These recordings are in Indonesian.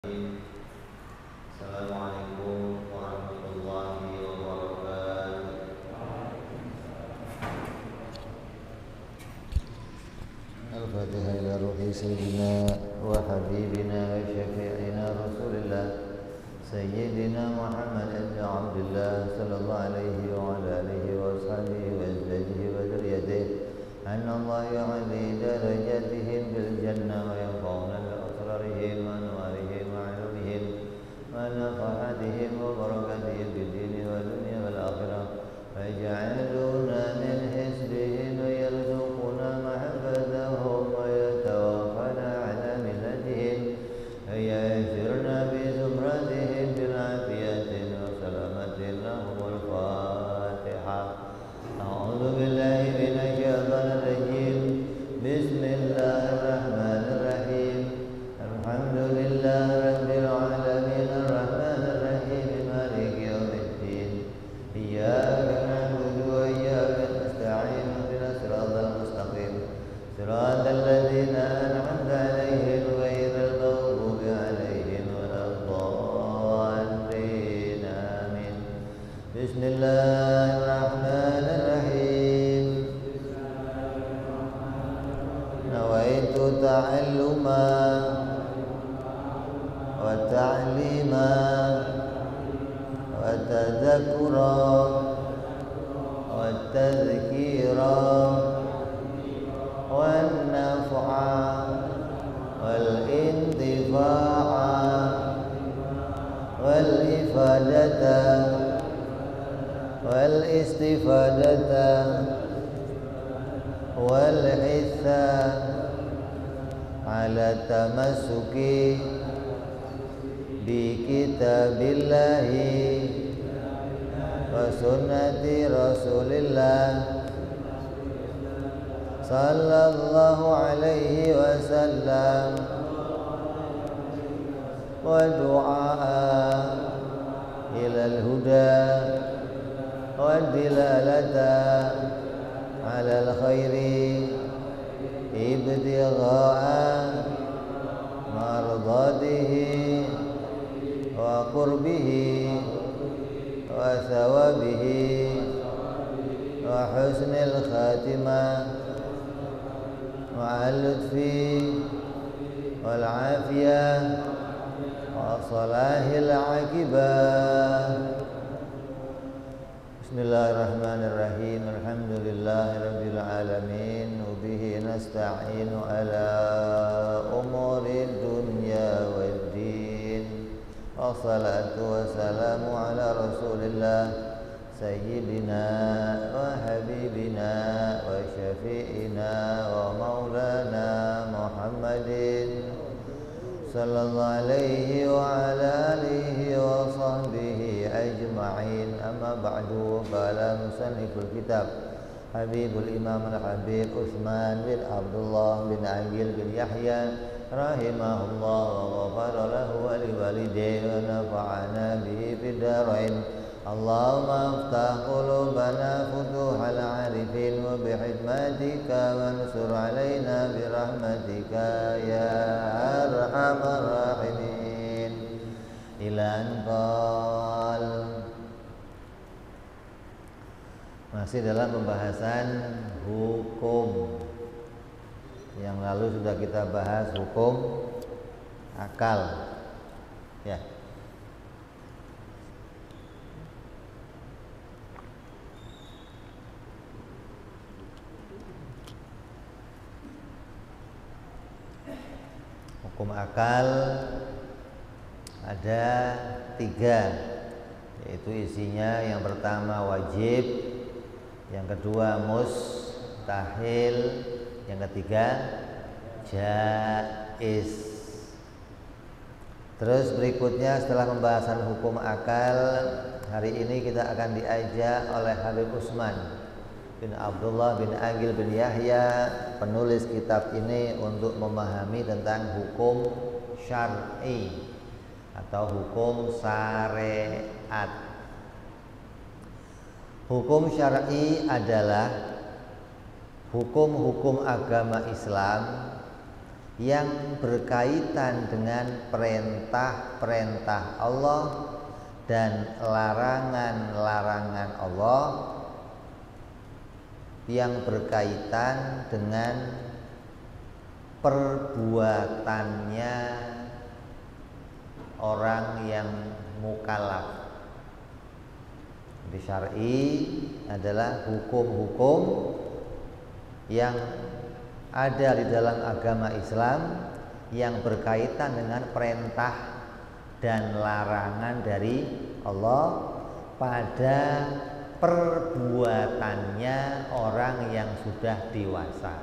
Assalamualaikum warahmatullahi wabarakatuh. Al-Fatihah ila ruhi sayyidina wa habibina wa syafi'ina Rasulillah Sayyidina Muhammad ibn Abdullah sallallahu alaihi wa ala alihi wa ashabihi wa azwajihi wa dzurriyyatihi anna Allah yu'ali darajatihim bil jannah wa yanfa'una bi asrarihim wa anwarihim wa ulumihim wa nafahatihim wa barakatihim fid dini wa dunya wal akhirah wa yaj'aluna min hisbihim wa yarzuquna mahabbatahum wa yatawaffana ala millatihim wa yajirna bi zumratihim bil afiyatin wa salamatin lahumul fatihah. A'udzu billahi minasy syaithanir rajim. Bismillahirrahmanirrahim. Alhamdulillahi rabbil alamin arrahmanir rahim maliki yaumiddin. Iyyaka na'budu wa iyyaka nasta'in ihdinas siratal mustaqim. Siratal ladzina an'amta 'alaihim ghairil maghdubi 'alaihim waladdallin. Amin. Bismillahirrahmanirrahim. Nawaitu ta'alluma wa ta'lima wa tadhakkura wa tadhkira wa naf'a wal intifa'a wal ifadata wal istifadata wal hitha ala tamassuki bi kitabillahi wa sunnati rasulillah sallallahu alaihi wasallam wa du'a ilal huda wa dilalata ala al-khairi ibtigha'a mardatihi wa qurbihi wa thawabihi wa husnil khatimah wa al-lutfi wal afiyah wa salahil aqibah. Bismillahirrahmanirrahim. Alhamdulillahirabbil alamin wa bihi nasta'inu ala umurid dunya waddin. Wassalatu wassalamu ala Rasulillah sayyidina wa habibina wa syafi'ina wa maulana Muhammadin sallallahu alaihi wa ala alihi wa sahbihi ajma'in. Amma ba'du, qala musanniful kitab Habibul Imam Al-Habib Utsman bin Abdullah bin Aqil bin Yahya rahimahullah wa ghafara lahu wa liwalidayhi wa nafa'ana bihi fid darain. Allahumma aftah qulubana futuhal arifin wa bihikmatika wansur alaina birahmatika ya arhamar rahimin. Ila anqal. Masih dalam pembahasan hukum. Yang lalu sudah kita bahas hukum akal. Ya. Hukum akal ada 3, yaitu isinya yang pertama wajib, yang kedua mustahil, yang ketiga jaiz. Terus berikutnya setelah pembahasan hukum akal, hari ini kita akan diajak oleh Habib Utsman bin Abdullah bin Aqil bin Yahya, penulis kitab ini, untuk memahami tentang hukum syar'i atau hukum syariat. Hukum syar'i adalah hukum-hukum agama Islam yang berkaitan dengan perintah-perintah Allah dan larangan-larangan Allah yang berkaitan dengan perbuatannya orang yang mukallaf. Di syar'i adalah hukum-hukum yang ada di dalam agama Islam yang berkaitan dengan perintah dan larangan dari Allah pada perbuatannya orang yang sudah dewasa.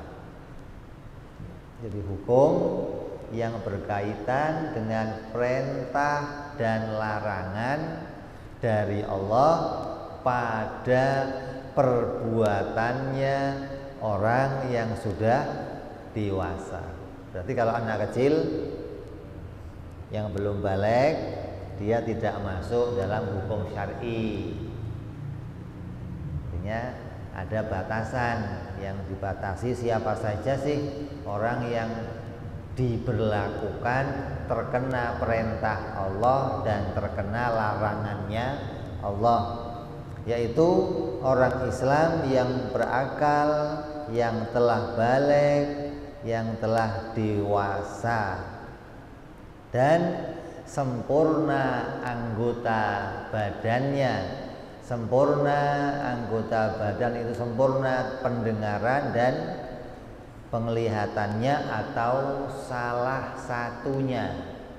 Jadi hukum yang berkaitan dengan perintah dan larangan dari Allah pada perbuatannya orang yang sudah dewasa. Berarti kalau anak kecil yang belum balik, dia tidak masuk dalam hukum syar'i. Artinya ada batasan, yang dibatasi siapa saja sih orang yang diberlakukan terkena perintah Allah dan terkena larangannya Allah, yaitu orang Islam yang berakal, yang telah balik, yang telah dewasa dan sempurna anggota badannya. Sempurna anggota badan itu sempurna pendengaran dan penglihatannya atau salah satunya,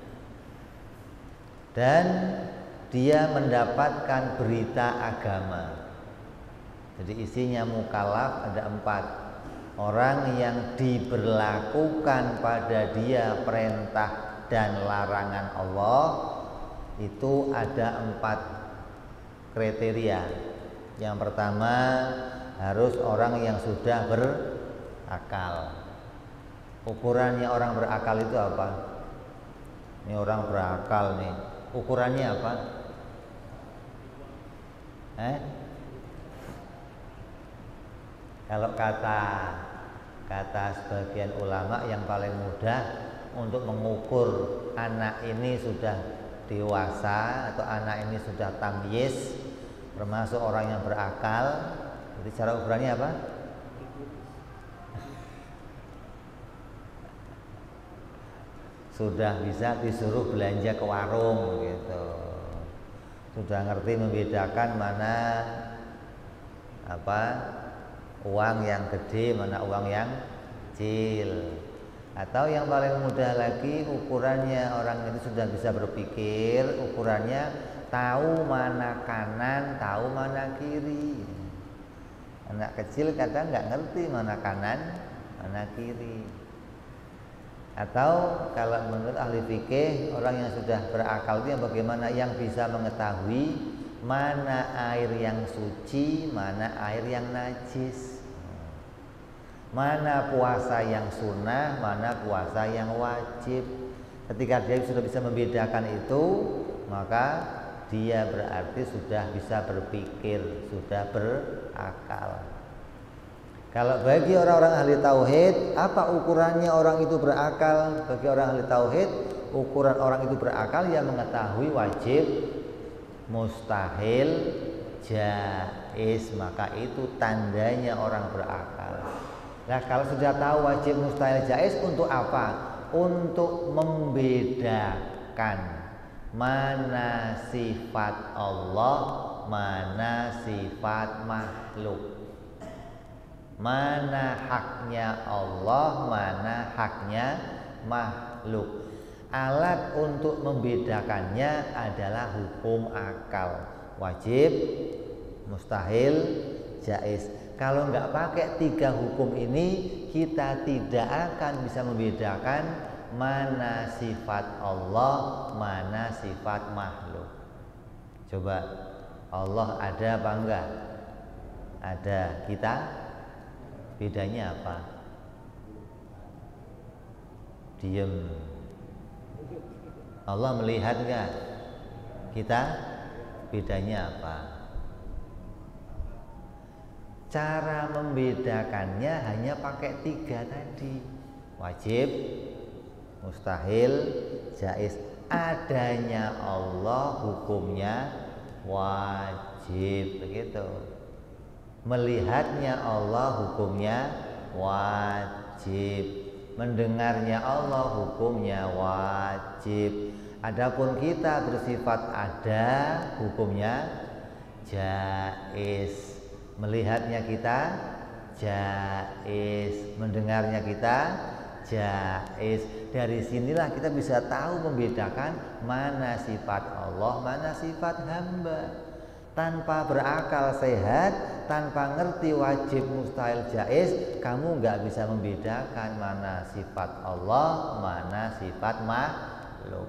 dan dia mendapatkan berita agama. Jadi isinya mukallaf ada 4 orang yang diberlakukan pada dia perintah dan larangan Allah. Itu ada 4 kriteria. Yang pertama, harus orang yang sudah berakal. Ukurannya orang berakal itu apa? Ini orang berakal nih, ukurannya apa? Kalau kata sebagian ulama, yang paling mudah untuk mengukur anak ini sudah dewasa atau anak ini sudah tamyiz, termasuk orang yang berakal, jadi cara ukurannya apa? Sudah bisa disuruh belanja ke warung gitu, sudah ngerti membedakan mana uang yang gede, mana uang yang kecil. Atau yang paling mudah lagi, ukurannya orang itu sudah bisa berpikir, ukurannya tahu mana kanan, tahu mana kiri. Anak kecil kadang nggak ngerti mana kanan, mana kiri. Atau kalau menurut ahli fikih, orang yang sudah berakal itu yang bagaimana, yang bisa mengetahui mana air yang suci, mana air yang najis, mana puasa yang sunnah, mana puasa yang wajib. Ketika dia sudah bisa membedakan itu, maka dia berarti sudah bisa berpikir, sudah berakal. Kalau bagi orang-orang ahli tauhid, apa ukurannya orang itu berakal? Bagi orang ahli tauhid, ukuran orang itu berakal yang mengetahui wajib, mustahil, jaiz, maka itu tandanya orang berakal. Nah, kalau sudah tahu wajib, mustahil, jaiz, untuk apa? Untuk membedakan mana sifat Allah, mana sifat makhluk, mana haknya Allah, mana haknya makhluk. Alat untuk membedakannya adalah hukum akal, wajib, mustahil, jaiz. Kalau nggak pakai 3 hukum ini, kita tidak akan bisa membedakan mana sifat Allah, mana sifat makhluk. Coba, Allah ada apa enggak? Ada. Kita bedanya apa? Diem. Allah melihat enggak? Kita bedanya apa? Cara membedakannya hanya pakai 3 tadi. Wajib, mustahil, jaiz. Adanya Allah hukumnya wajib, begitu. Melihatnya Allah hukumnya wajib, mendengarnya Allah hukumnya wajib. Adapun kita bersifat ada hukumnya jaiz. Melihatnya kita jaiz, mendengarnya kita jaiz. Dari sinilah kita bisa tahu membedakan mana sifat Allah, mana sifat hamba. Tanpa berakal sehat, tanpa ngerti wajib mustahil jaiz, kamu nggak bisa membedakan mana sifat Allah, mana sifat makhluk.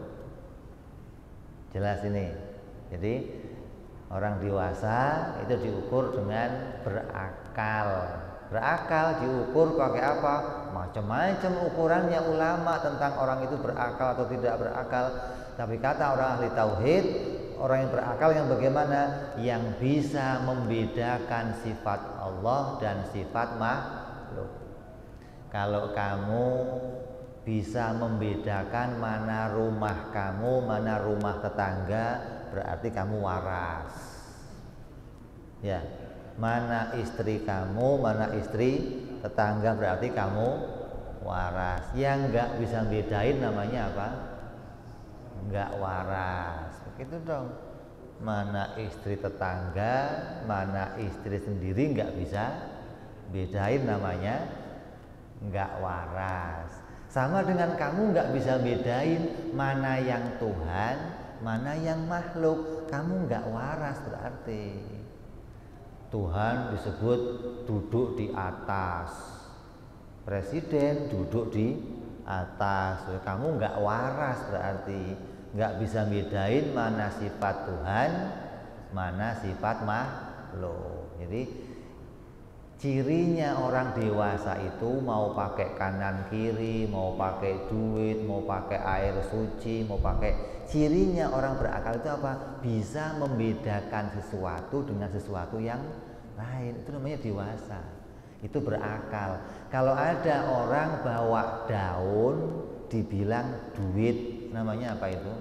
Jelas ini. Jadi orang dewasa itu diukur dengan berakal. Berakal diukur pakai apa? Macam-macam ukurannya ulama tentang orang itu berakal atau tidak berakal. Tapi kata orang ahli tauhid, orang yang berakal yang bagaimana? Yang bisa membedakan sifat Allah dan sifat makhluk. Kalau kamu bisa membedakan mana rumah kamu, mana rumah tetangga, berarti kamu waras. Ya. Mana istri kamu, mana istri tetangga, berarti kamu waras. Yang nggak bisa bedain namanya apa? Nggak waras. Begitu dong. Mana istri tetangga, mana istri sendiri nggak bisa bedain, namanya nggak waras. Sama dengan kamu nggak bisa bedain mana yang Tuhan, mana yang makhluk. Kamu nggak waras berarti. Tuhan disebut duduk di atas, presiden duduk di atas. Kamu nggak waras berarti, nggak bisa bedain mana sifat Tuhan, mana sifat makhluk. Jadi cirinya orang dewasa itu mau pakai kanan kiri, mau pakai duit, mau pakai air suci, mau pakai, cirinya orang berakal itu apa? Bisa membedakan sesuatu dengan sesuatu yang lain. Itu namanya dewasa. Itu berakal. Kalau ada orang bawa daun dibilang duit, namanya apa itu?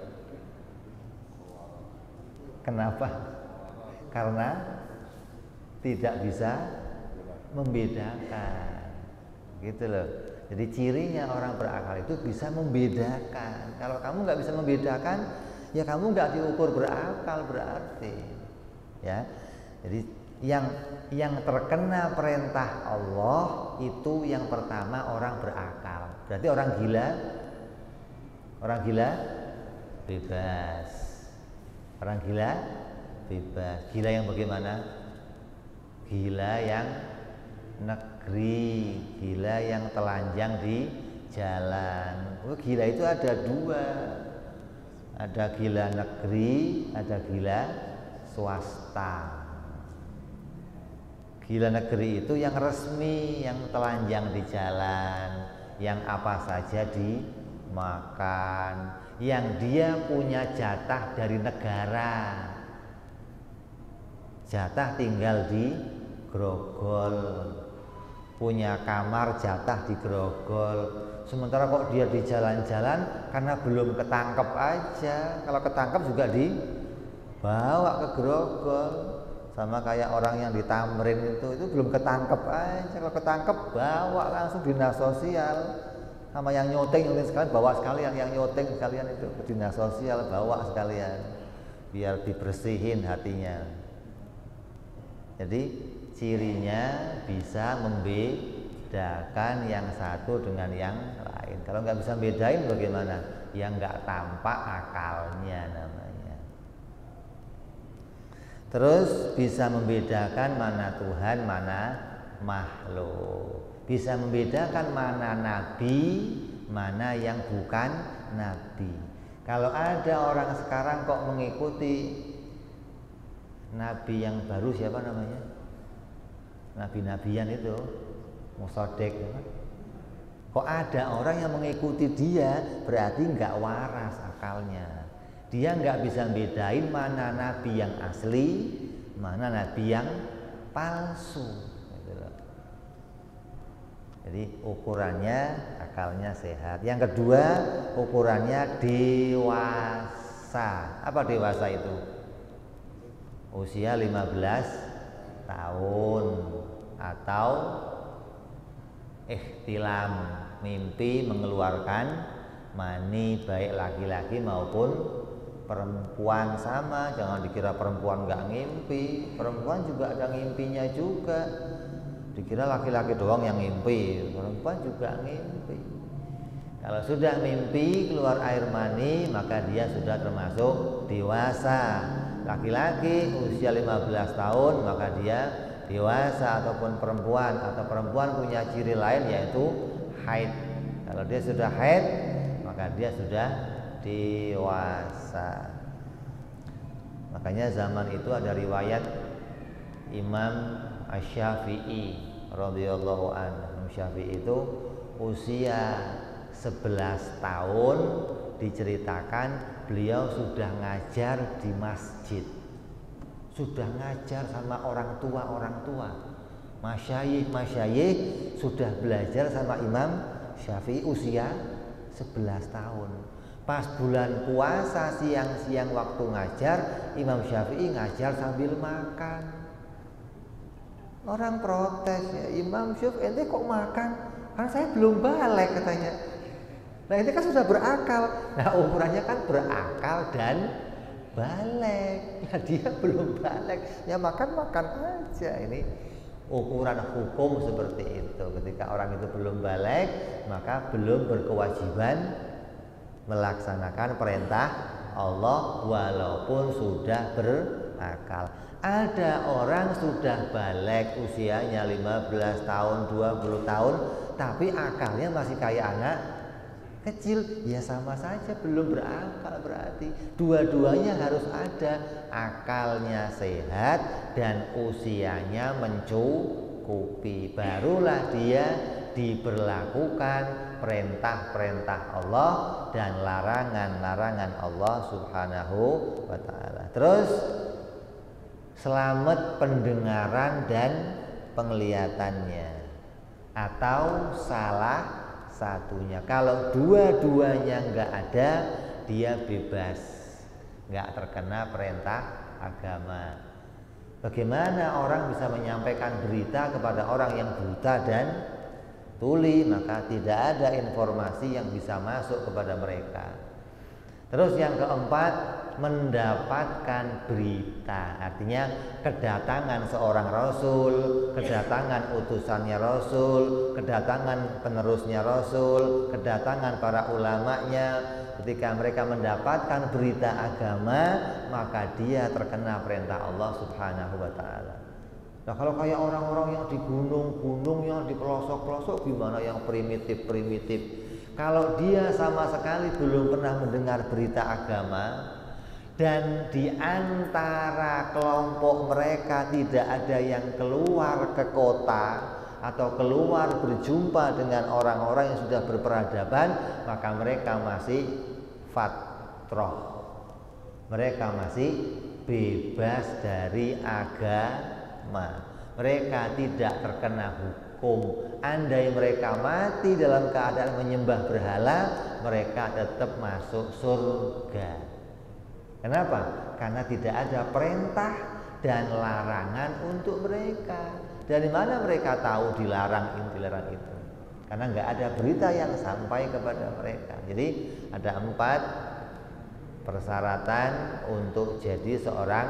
Kenapa? Karena tidak bisa membedakan, gitu loh. Jadi cirinya orang berakal itu bisa membedakan. Kalau kamu nggak bisa membedakan, ya kamu nggak diukur berakal berarti. Ya, jadi yang terkena perintah Allah itu yang pertama orang berakal. Berarti orang gila bebas. Orang gila bebas. Gila yang bagaimana? Gila yang negeri, gila yang telanjang di jalan. Gila itu ada dua, ada gila negeri, ada gila swasta. Gila negeri itu yang resmi, yang telanjang di jalan, yang apa saja dimakan, yang dia punya jatah dari negara, jatah tinggal di grogol, punya kamar jatah di grogol. Sementara kok dia di jalan-jalan karena belum ketangkep aja. Kalau ketangkep juga dibawa ke grogol. Sama kayak orang yang di Tamrin itu belum ketangkep aja. Kalau ketangkep bawa langsung dinas sosial. Sama yang nyoteng sekalian bawa sekalian, yang nyoteng sekalian itu ke dinas sosial, bawa sekalian biar dibersihin hatinya. Jadi cirinya bisa membedakan yang satu dengan yang lain. Kalau nggak bisa bedain bagaimana? Ya nggak tampak akalnya namanya. Terus bisa membedakan mana Tuhan, mana makhluk. Bisa membedakan mana nabi, mana yang bukan nabi. Kalau ada orang sekarang kok mengikuti nabi yang baru, siapa namanya? Nabi-nabian itu, Musodek, ya. Kok ada orang yang mengikuti dia, berarti nggak waras akalnya. Dia nggak bisa bedain mana nabi yang asli, mana nabi yang palsu. Jadi ukurannya akalnya sehat. Yang kedua, ukurannya dewasa. Apa dewasa itu? Usia 15 tahun atau ihtilam, mimpi mengeluarkan mani baik laki-laki maupun perempuan. Sama, jangan dikira perempuan nggak ngimpi, perempuan juga ada ngimpinya juga. Dikira laki-laki doang yang ngimpi, perempuan juga ngimpi. Kalau sudah mimpi keluar air mani, maka dia sudah termasuk dewasa. Laki-laki usia 15 tahun maka dia dewasa, ataupun perempuan, atau perempuan punya ciri lain yaitu haid. Kalau dia sudah haid maka dia sudah dewasa. Makanya zaman itu ada riwayat Imam Asy-Syafi'i radhiyallahu anhu. Imam Syafi'i itu usia 11 tahun diceritakan beliau sudah ngajar di masjid. Sudah ngajar sama orang tua. Masyayikh sudah belajar sama Imam Syafi'i usia 11 tahun. Pas bulan puasa siang-siang waktu ngajar, Imam Syafi'i ngajar sambil makan. Orang protes, ya Imam Syafi'i ente kok makan? Karena saya belum balik katanya. Nah ini kan sudah berakal. Nah ukurannya kan berakal dan balik. Nah dia belum balik, ya makan aja. Ini ukuran hukum seperti itu. Ketika orang itu belum balik, maka belum berkewajiban melaksanakan perintah Allah walaupun sudah berakal. Ada orang sudah balik usianya 15 tahun, 20 tahun, tapi akalnya masih kayak anak kecil. Ya sama saja belum berakal berarti. Dua-duanya harus ada, akalnya sehat dan usianya mencukupi. Barulah dia diberlakukan perintah-perintah Allah dan larangan-larangan Allah Subhanahu wa ta'ala. Terus selamat pendengaran dan penglihatannya, atau salah satunya. Kalau dua-duanya nggak ada, dia bebas, nggak terkena perintah agama. Bagaimana orang bisa menyampaikan berita kepada orang yang buta dan tuli? Maka tidak ada informasi yang bisa masuk kepada mereka. Terus yang keempat, mendapatkan berita. Artinya kedatangan seorang Rasul, kedatangan utusannya Rasul, kedatangan penerusnya Rasul, kedatangan para ulamanya. Ketika mereka mendapatkan berita agama, maka dia terkena perintah Allah Subhanahu wa ta'ala. Nah kalau kayak orang-orang yang di gunung-gunung, yang di pelosok-pelosok, gimana yang primitif-primitif? Kalau dia sama sekali belum pernah mendengar berita agama, dan di antara kelompok mereka tidak ada yang keluar ke kota atau keluar berjumpa dengan orang-orang yang sudah berperadaban, maka mereka masih fatrah, mereka masih bebas dari agama, mereka tidak terkena hukum. Andai mereka mati dalam keadaan menyembah berhala, mereka tetap masuk surga. Kenapa? Karena tidak ada perintah dan larangan untuk mereka. Dari mana mereka tahu dilarang ini, dilarang itu? Karena nggak ada berita yang sampai kepada mereka. Jadi ada 4 persyaratan untuk jadi seorang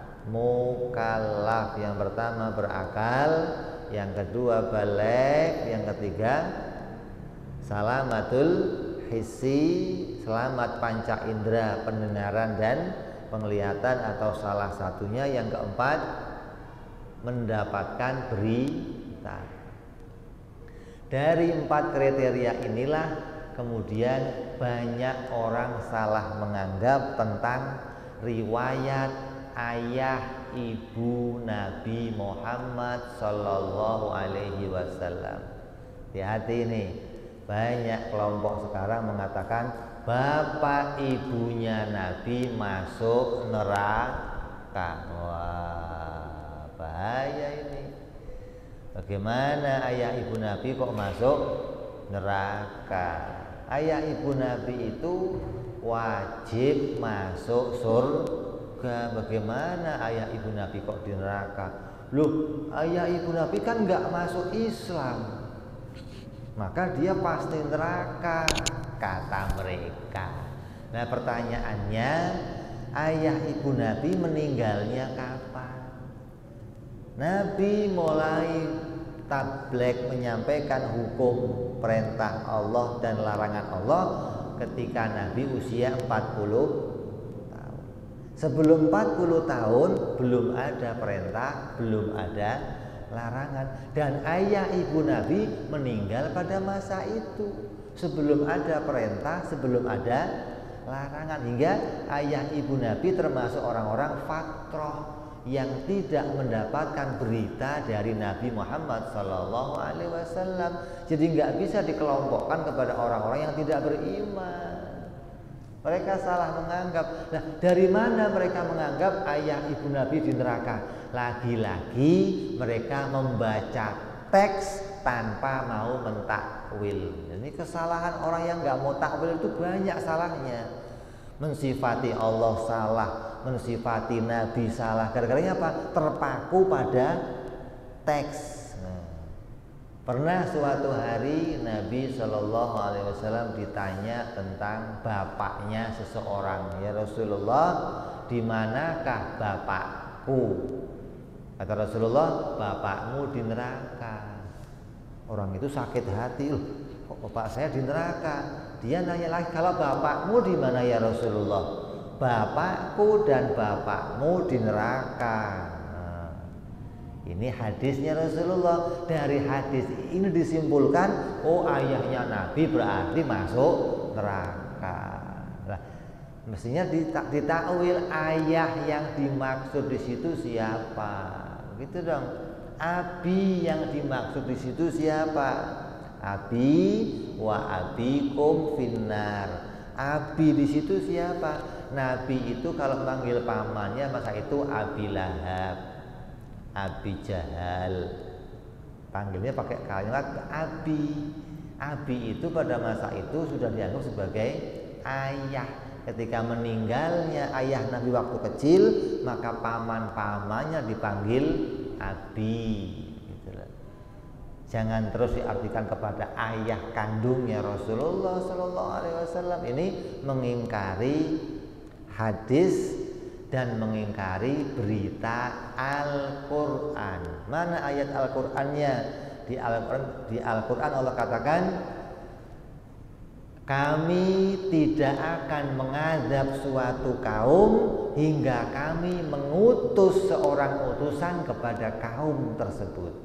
mukallaf. Yang pertama berakal, yang kedua baligh, yang ketiga salamatul hissi, selamat panca indera, pendengaran dan penglihatan atau salah satunya. Yang keempat mendapatkan berita. Dari 4 kriteria inilah kemudian banyak orang salah menganggap tentang riwayat ayah ibu Nabi Muhammad Sallallahu Alaihi Wasallam. Hati-hati nih, banyak kelompok sekarang mengatakan bapak ibunya Nabi masuk neraka. Wah, bahaya ini. Bagaimana ayah ibu Nabi kok masuk neraka. Ayah ibu Nabi itu wajib masuk surga. Bagaimana ayah ibu Nabi kok di neraka? Loh, ayah ibu Nabi kan nggak masuk Islam, maka dia pasti neraka, kata mereka. Nah pertanyaannya, ayah ibu Nabi meninggalnya kapan? Nabi mulai tabligh menyampaikan hukum perintah Allah dan larangan Allah ketika Nabi usia 40 tahun. Sebelum 40 tahun belum ada perintah, belum ada larangan. Dan ayah ibu Nabi meninggal pada masa itu, sebelum ada perintah, sebelum ada larangan. Hingga ayah ibu Nabi termasuk orang-orang fatrah yang tidak mendapatkan berita dari Nabi Muhammad SAW. Jadi nggak bisa dikelompokkan kepada orang-orang yang tidak beriman. Mereka salah menganggap. Nah, dari mana mereka menganggap ayah ibu Nabi di neraka? Lagi-lagi mereka membaca teks tanpa mau mentakwil. Ini kesalahan orang yang nggak mau takwil itu banyak salahnya. Mensifati Allah salah, mensifati Nabi salah. Gara-garanya apa? Terpaku pada teks. Pernah suatu hari Nabi SAW ditanya tentang bapaknya seseorang. Ya Rasulullah, di manakah bapakku? Kata Rasulullah, bapakmu di neraka. Orang itu sakit hati, loh, kok bapak saya di neraka? Dia nanya lagi, kalau bapakmu di mana ya Rasulullah? Bapakku dan bapakmu di neraka. Nah, ini hadisnya Rasulullah. Dari hadis ini disimpulkan, oh ayahnya Nabi berarti masuk neraka. Nah, mestinya ditakwil ayah yang dimaksud di situ siapa? Gitu dong. Abi yang dimaksud di situ siapa? Abi wa abikum finnar. Abi di situ siapa? Nabi itu kalau manggil pamannya masa itu Abi Lahab, Abi Jahal. Panggilnya pakai kalimat Abi. Abi itu pada masa itu sudah dianggap sebagai ayah. Ketika meninggalnya ayah Nabi waktu kecil, maka paman-pamannya dipanggil Abi. Jangan terus diartikan kepada ayah kandungnya Rasulullah SAW. Ini mengingkari hadis dan mengingkari berita Al-Quran. Mana ayat Al-Qurannya? Di Al-Quran Allah katakan, kami tidak akan mengadab suatu kaum hingga kami mengutus seorang utusan kepada kaum tersebut.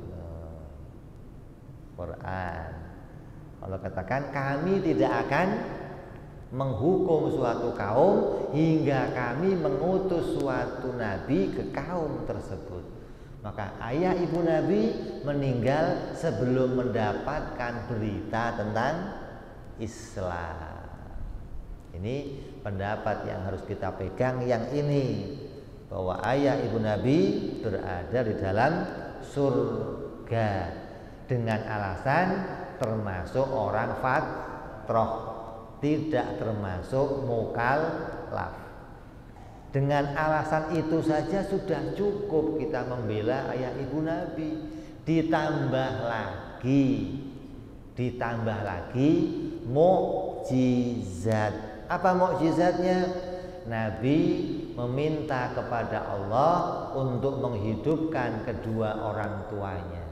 Quran. Allah katakan kami tidak akan menghukum suatu kaum hingga kami mengutus suatu nabi ke kaum tersebut. Maka ayah ibu Nabi meninggal sebelum mendapatkan berita tentang Islam. Ini pendapat yang harus kita pegang yang ini, bahwa ayah ibu Nabi berada di dalam surga dengan alasan termasuk orang fatrah, tidak termasuk mukallaf. Dengan alasan itu saja sudah cukup kita membela ayah ibu Nabi. Ditambah lagi mukjizat. Apa mukjizatnya? Nabi meminta kepada Allah untuk menghidupkan kedua orang tuanya.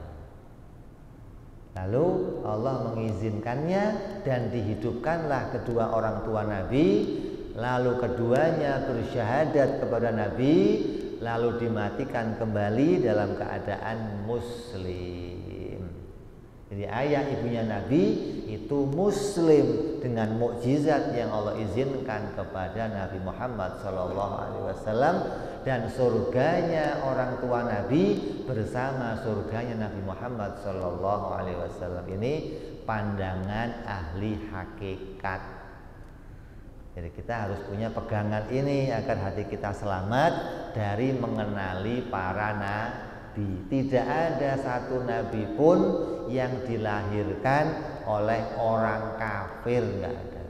Lalu Allah mengizinkannya dan dihidupkanlah kedua orang tua Nabi. Lalu keduanya bersyahadat kepada Nabi, lalu dimatikan kembali dalam keadaan muslim. Jadi ayah ibunya Nabi itu muslim dengan mukjizat yang Allah izinkan kepada Nabi Muhammad SAW, dan surganya orang tua Nabi bersama surganya Nabi Muhammad SAW. Ini pandangan ahli hakikat. Jadi kita harus punya pegangan ini agar hati kita selamat dari mengenali para nabi. Tidak ada satu nabi pun yang dilahirkan oleh orang kafir, nggak ada.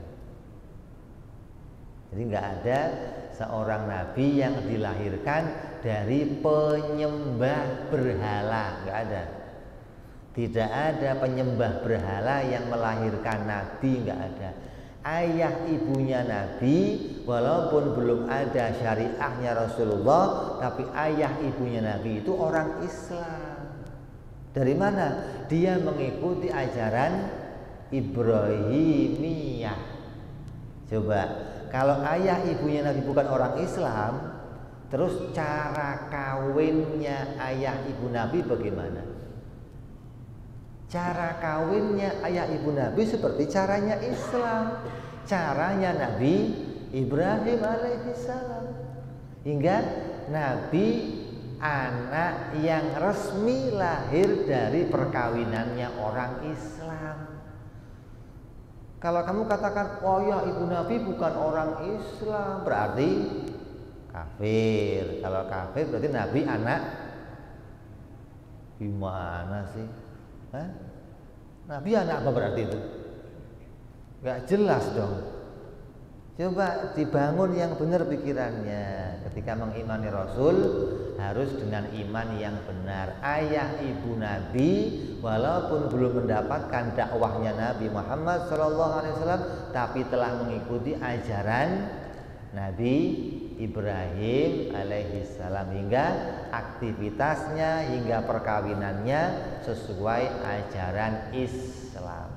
Jadi nggak ada seorang nabi yang dilahirkan dari penyembah berhala, nggak ada. Tidak ada penyembah berhala yang melahirkan nabi, nggak ada. Ayah ibunya nabi, walaupun belum ada syariahnya Rasulullah, tapi ayah ibunya nabi itu orang Islam. Dari mana? Dia mengikuti ajaran Ibrahimiyah. Coba, kalau ayah ibunya nabi bukan orang Islam, terus cara kawinnya ayah ibu nabi bagaimana? Cara kawinnya ayah ibu nabi seperti caranya Islam, caranya Nabi Ibrahim alaihissalam. Hingga Nabi anak yang resmi lahir dari perkawinannya orang Islam. Kalau kamu katakan, oh ya ibu nabi bukan orang Islam, berarti kafir. Kalau kafir berarti nabi anak gimana sih? Hah? Nabi anak apa berarti itu? Gak jelas dong. Coba dibangun yang benar pikirannya. Ketika mengimani Rasul harus dengan iman yang benar. Ayah ibu Nabi walaupun belum mendapatkan dakwahnya Nabi Muhammad SAW, tapi telah mengikuti ajaran Nabi Ibrahim alaihissalam, hingga aktivitasnya hingga perkawinannya sesuai ajaran Islam.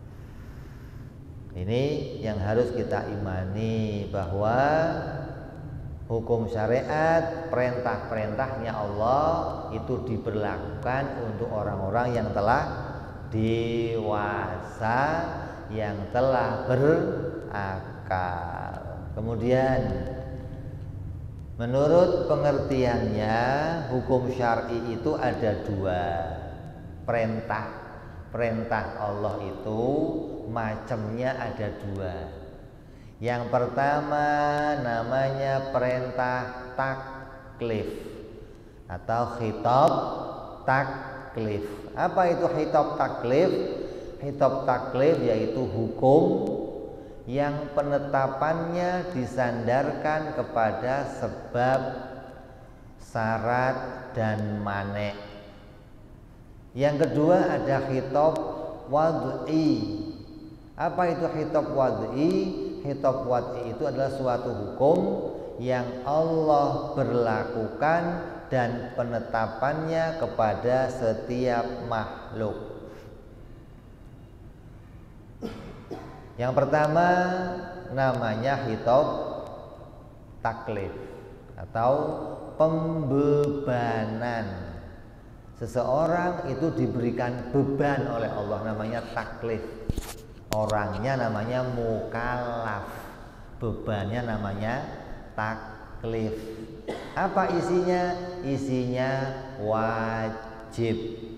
Ini yang harus kita imani, bahwa hukum syariat, perintah-perintahnya Allah itu diberlakukan untuk orang-orang yang telah dewasa, yang telah berakal. Kemudian menurut pengertiannya, hukum syar'i itu ada dua. Perintah Allah itu macamnya ada dua. Yang pertama namanya perintah taklif atau khitab taklif. Apa itu khitab taklif? Khitab taklif yaitu hukum yang penetapannya disandarkan kepada sebab, syarat, dan mane'. Yang kedua ada khitab wad'i. Apa itu khitab wad'i? Khitab wad'i itu adalah suatu hukum yang Allah berlakukan dan penetapannya kepada setiap makhluk. Yang pertama namanya khitab taklif atau pembebanan. Seseorang itu diberikan beban oleh Allah, namanya taklif. Orangnya namanya mukallaf, bebannya namanya taklif. Apa isinya? Isinya wajib,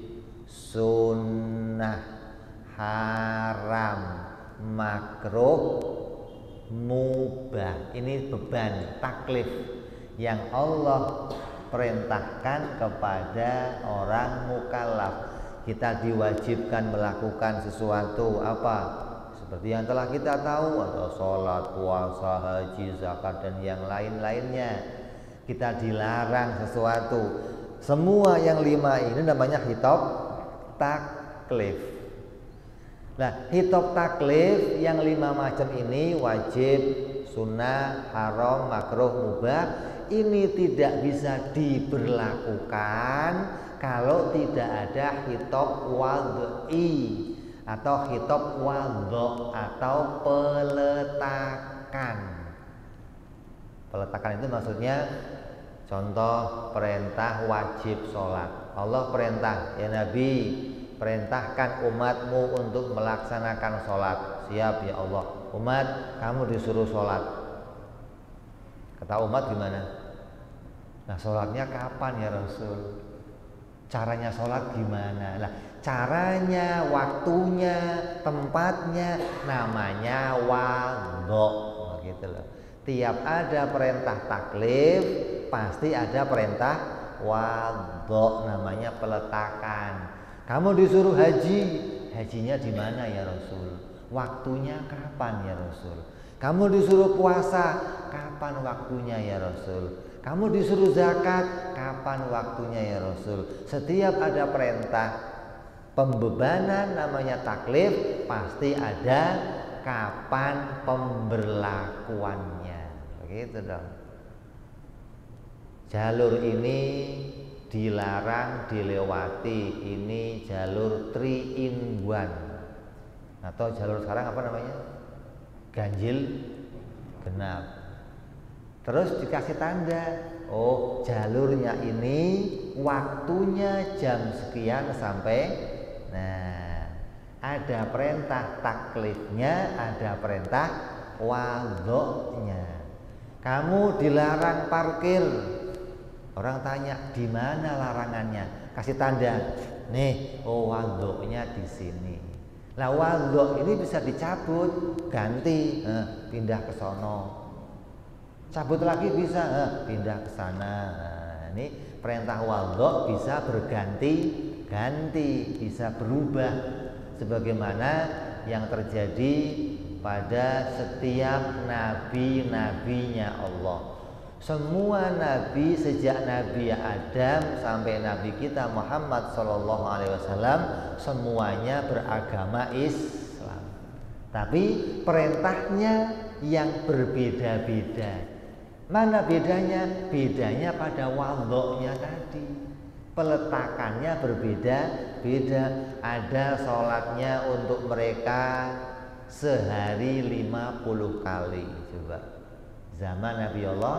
sunnah, haram, makruh, mubah. Ini beban taklif yang Allah perintahkan kepada orang mukallaf. Kita diwajibkan melakukan sesuatu apa? Seperti yang telah kita tahu, atau sholat, puasa, haji, zakat, dan yang lain-lainnya. Kita dilarang sesuatu. Semua yang 5 ini namanya khitab taklif. Nah, khitab taklif yang 5 macam ini, wajib, sunnah, haram, makruh, mubah, ini tidak bisa diberlakukan kalau tidak ada khitab wad'i atau khitab wadho atau peletakan. Peletakan itu maksudnya, contoh perintah wajib sholat. Allah perintah, ya Nabi, perintahkan umatmu untuk melaksanakan sholat. Siap ya Allah, umat kamu disuruh sholat. Kata umat gimana? Nah, sholatnya kapan ya Rasul? Caranya sholat gimana? Nah, caranya, waktunya, tempatnya namanya wadho, gitu loh. Tiap ada perintah taklif pasti ada perintah wadho, namanya peletakan. Kamu disuruh haji, hajinya di mana ya Rasul? Waktunya kapan ya Rasul? Kamu disuruh puasa, kapan waktunya ya Rasul? Kamu disuruh zakat, kapan waktunya ya Rasul? Setiap ada perintah pembebanan namanya taklif, pasti ada kapan pemberlakuannya. Begitu dong. Jalur ini dilarang dilewati, ini jalur 3 in 1 atau jalur sekarang apa namanya, ganjil genap. Terus dikasih tanda, oh jalurnya ini waktunya jam sekian sampai, nah ada perintah taklifnya, ada perintah wadoknya. Kamu dilarang parkir. Orang tanya, di mana larangannya? Kasih tanda. Nih, oh wadoknya di sini. Nah, wadok ini bisa dicabut, ganti, pindah ke sono. Cabut lagi bisa, pindah ke sana. Nah, ini perintah wadok bisa berganti-ganti, bisa berubah sebagaimana yang terjadi pada setiap nabi-nabinya Allah. Semua nabi sejak Nabi Adam sampai Nabi kita Muhammad SAW semuanya beragama Islam. Tapi perintahnya yang berbeda-beda. Mana bedanya? Bedanya pada wadoknya tadi. Peletakannya berbeda-beda. Ada sholatnya untuk mereka sehari 50 kali. Coba. Zaman Nabi Allah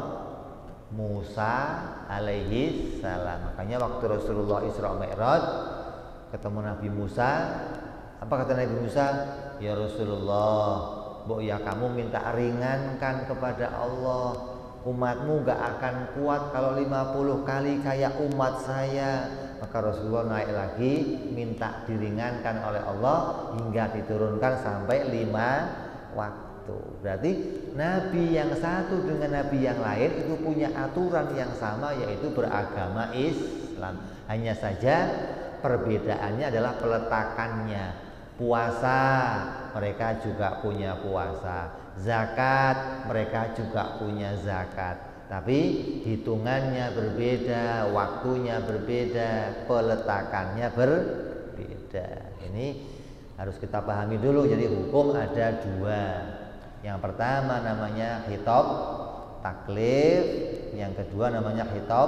Musa alaihi salam. Makanya waktu Rasulullah Isra Mi'raj ketemu Nabi Musa, apa kata Nabi Musa? Ya Rasulullah, mbok ya kamu minta ringankan kepada Allah. Umatmu gak akan kuat kalau 50 kali kayak umat saya. Maka Rasulullah naik lagi minta diringankan oleh Allah hingga diturunkan sampai 5 waktu. Berarti Nabi yang satu dengan Nabi yang lain itu punya aturan yang sama, yaitu beragama Islam. Hanya saja perbedaannya adalah peletakannya. Puasa, mereka juga punya puasa. Zakat, mereka juga punya zakat. Tapi hitungannya berbeda, waktunya berbeda, peletakannya berbeda. Ini harus kita pahami dulu. Jadi hukum ada 2. Yang pertama namanya khitab taklif, yang kedua namanya khitab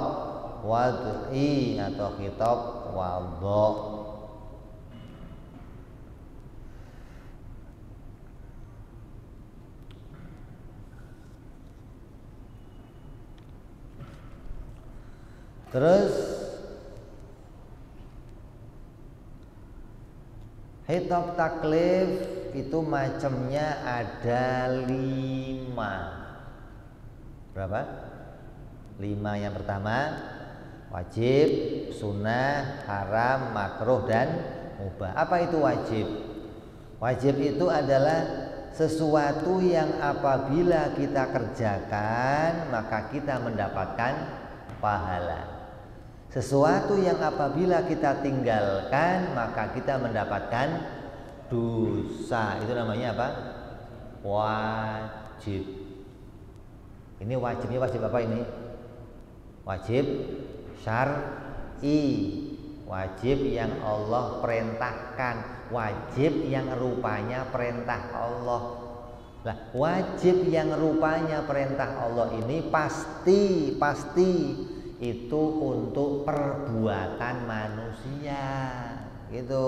wad'i atau khitab wadha'. Terus khitab taklif itu macamnya ada 5. Berapa? 5. Yang pertama wajib, sunnah, haram, makruh, dan mubah. Apa itu wajib? Wajib itu adalah sesuatu yang apabila kita kerjakan maka kita mendapatkan pahala. Sesuatu yang apabila kita tinggalkan maka kita mendapatkan dosa. Itu namanya apa? Wajib. Ini wajibnya wajib apa ini? Wajib syar'i. Wajib yang Allah perintahkan. Wajib yang rupanya perintah Allah. Nah, wajib yang rupanya perintah Allah ini pasti itu untuk perbuatan manusia. Gitu.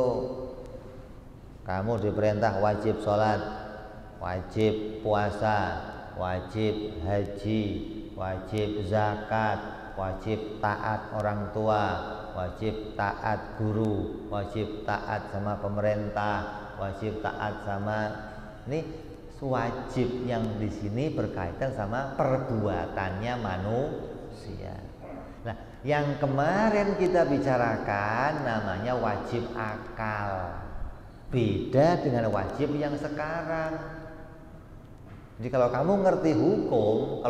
Kamu diperintah wajib sholat, wajib puasa, wajib haji, wajib zakat, wajib taat orang tua, wajib taat guru, wajib taat sama pemerintah, wajib taat sama ini. Wajib yang di sini berkaitan sama perbuatannya manusia. Nah, yang kemarin kita bicarakan namanya wajib akal. Beda dengan wajib yang sekarang. Jadi kalau kamu ngerti hukum,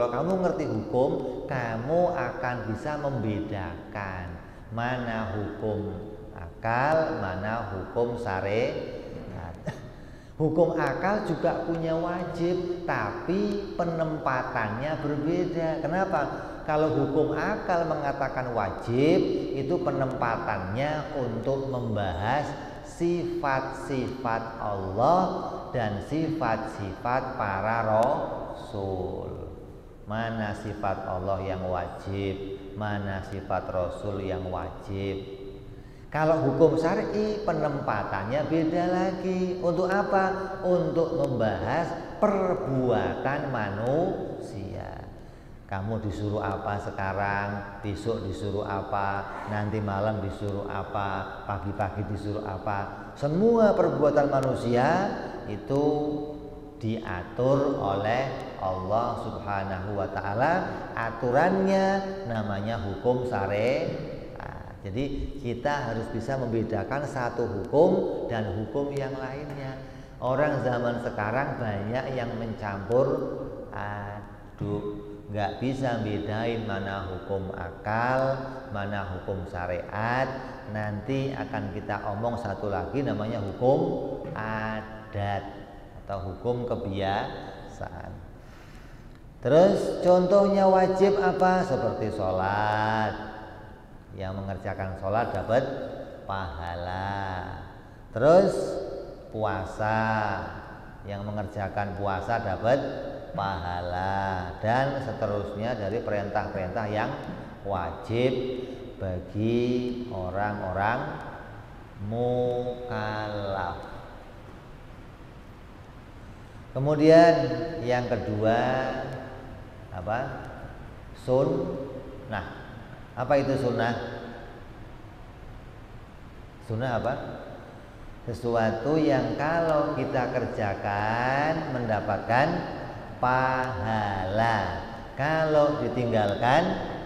kamu akan bisa membedakan mana hukum akal, mana hukum Hukum akal juga punya wajib, tapi penempatannya berbeda. Kenapa? Kalau hukum akal mengatakan wajib, itu penempatannya untuk membahas sifat-sifat Allah dan sifat-sifat para rasul. Mana sifat Allah yang wajib, mana sifat Rasul yang wajib. Kalau hukum syar'i penempatannya beda lagi. Untuk apa? Untuk membahas perbuatan manusia. Kamu disuruh apa sekarang, besok disuruh apa, nanti malam disuruh apa, pagi-pagi disuruh apa. Semua perbuatan manusia itu diatur oleh Allah Subhanahu wa ta'ala. Aturannya namanya hukum syar'i. Jadi kita harus bisa membedakan satu hukum dan hukum yang lainnya. Orang zaman sekarang banyak yang mencampur aduk, nggak bisa bedain mana hukum akal, mana hukum syariat. Nanti akan kita omong satu lagi namanya hukum adat atau hukum kebiasaan. Terus contohnya wajib apa? Seperti sholat. Yang mengerjakan sholat dapat pahala. Terus puasa, yang mengerjakan puasa dapat pahala, dan seterusnya dari perintah-perintah yang wajib bagi orang-orang mukallaf. Kemudian yang kedua apa? Sunnah. Apa itu sunnah? Sunnah apa? Sesuatu yang kalau kita kerjakan mendapatkan pahala. Kalau ditinggalkan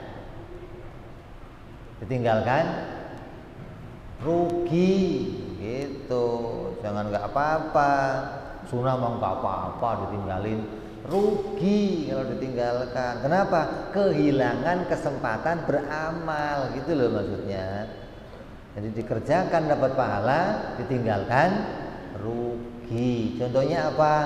rugi gitu. Jangan nggak apa-apa. Sunnah mah nggak apa-apa ditinggalin. Rugi kalau ditinggalkan. Kenapa? Kehilangan kesempatan beramal, gitu loh maksudnya. Jadi dikerjakan dapat pahala, ditinggalkan rugi. Contohnya apa?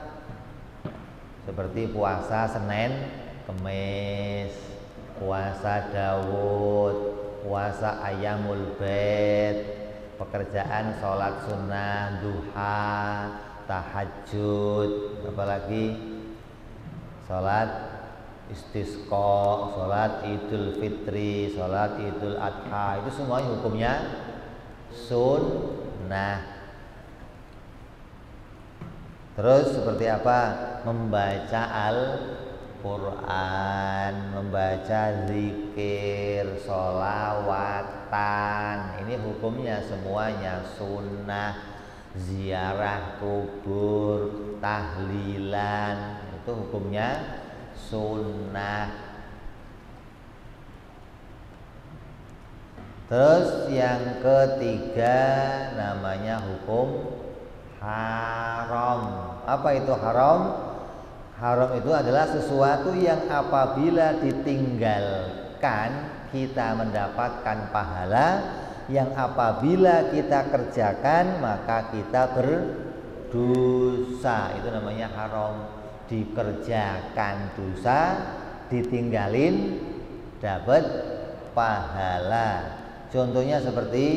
Seperti puasa Senin, Kemis, puasa Daud, puasa Ayyamul Bait, pekerjaan sholat sunnah, duha, tahajud, apalagi sholat istisqa, sholat idul fitri, sholat idul adha, itu semuanya hukumnya sunnah. Terus seperti apa? Membaca Al-Quran, membaca zikir, sholawatan, ini hukumnya semuanya sunnah. Ziarah kubur, tahlilan, itu hukumnya sunnah. Terus yang ketiga namanya hukum haram. Apa itu haram? Haram itu adalah sesuatu yang apabila ditinggalkan kita mendapatkan pahala, yang apabila kita kerjakan maka kita berdosa. Itu namanya haram. Dikerjakan dosa, ditinggalin dapat pahala. Contohnya seperti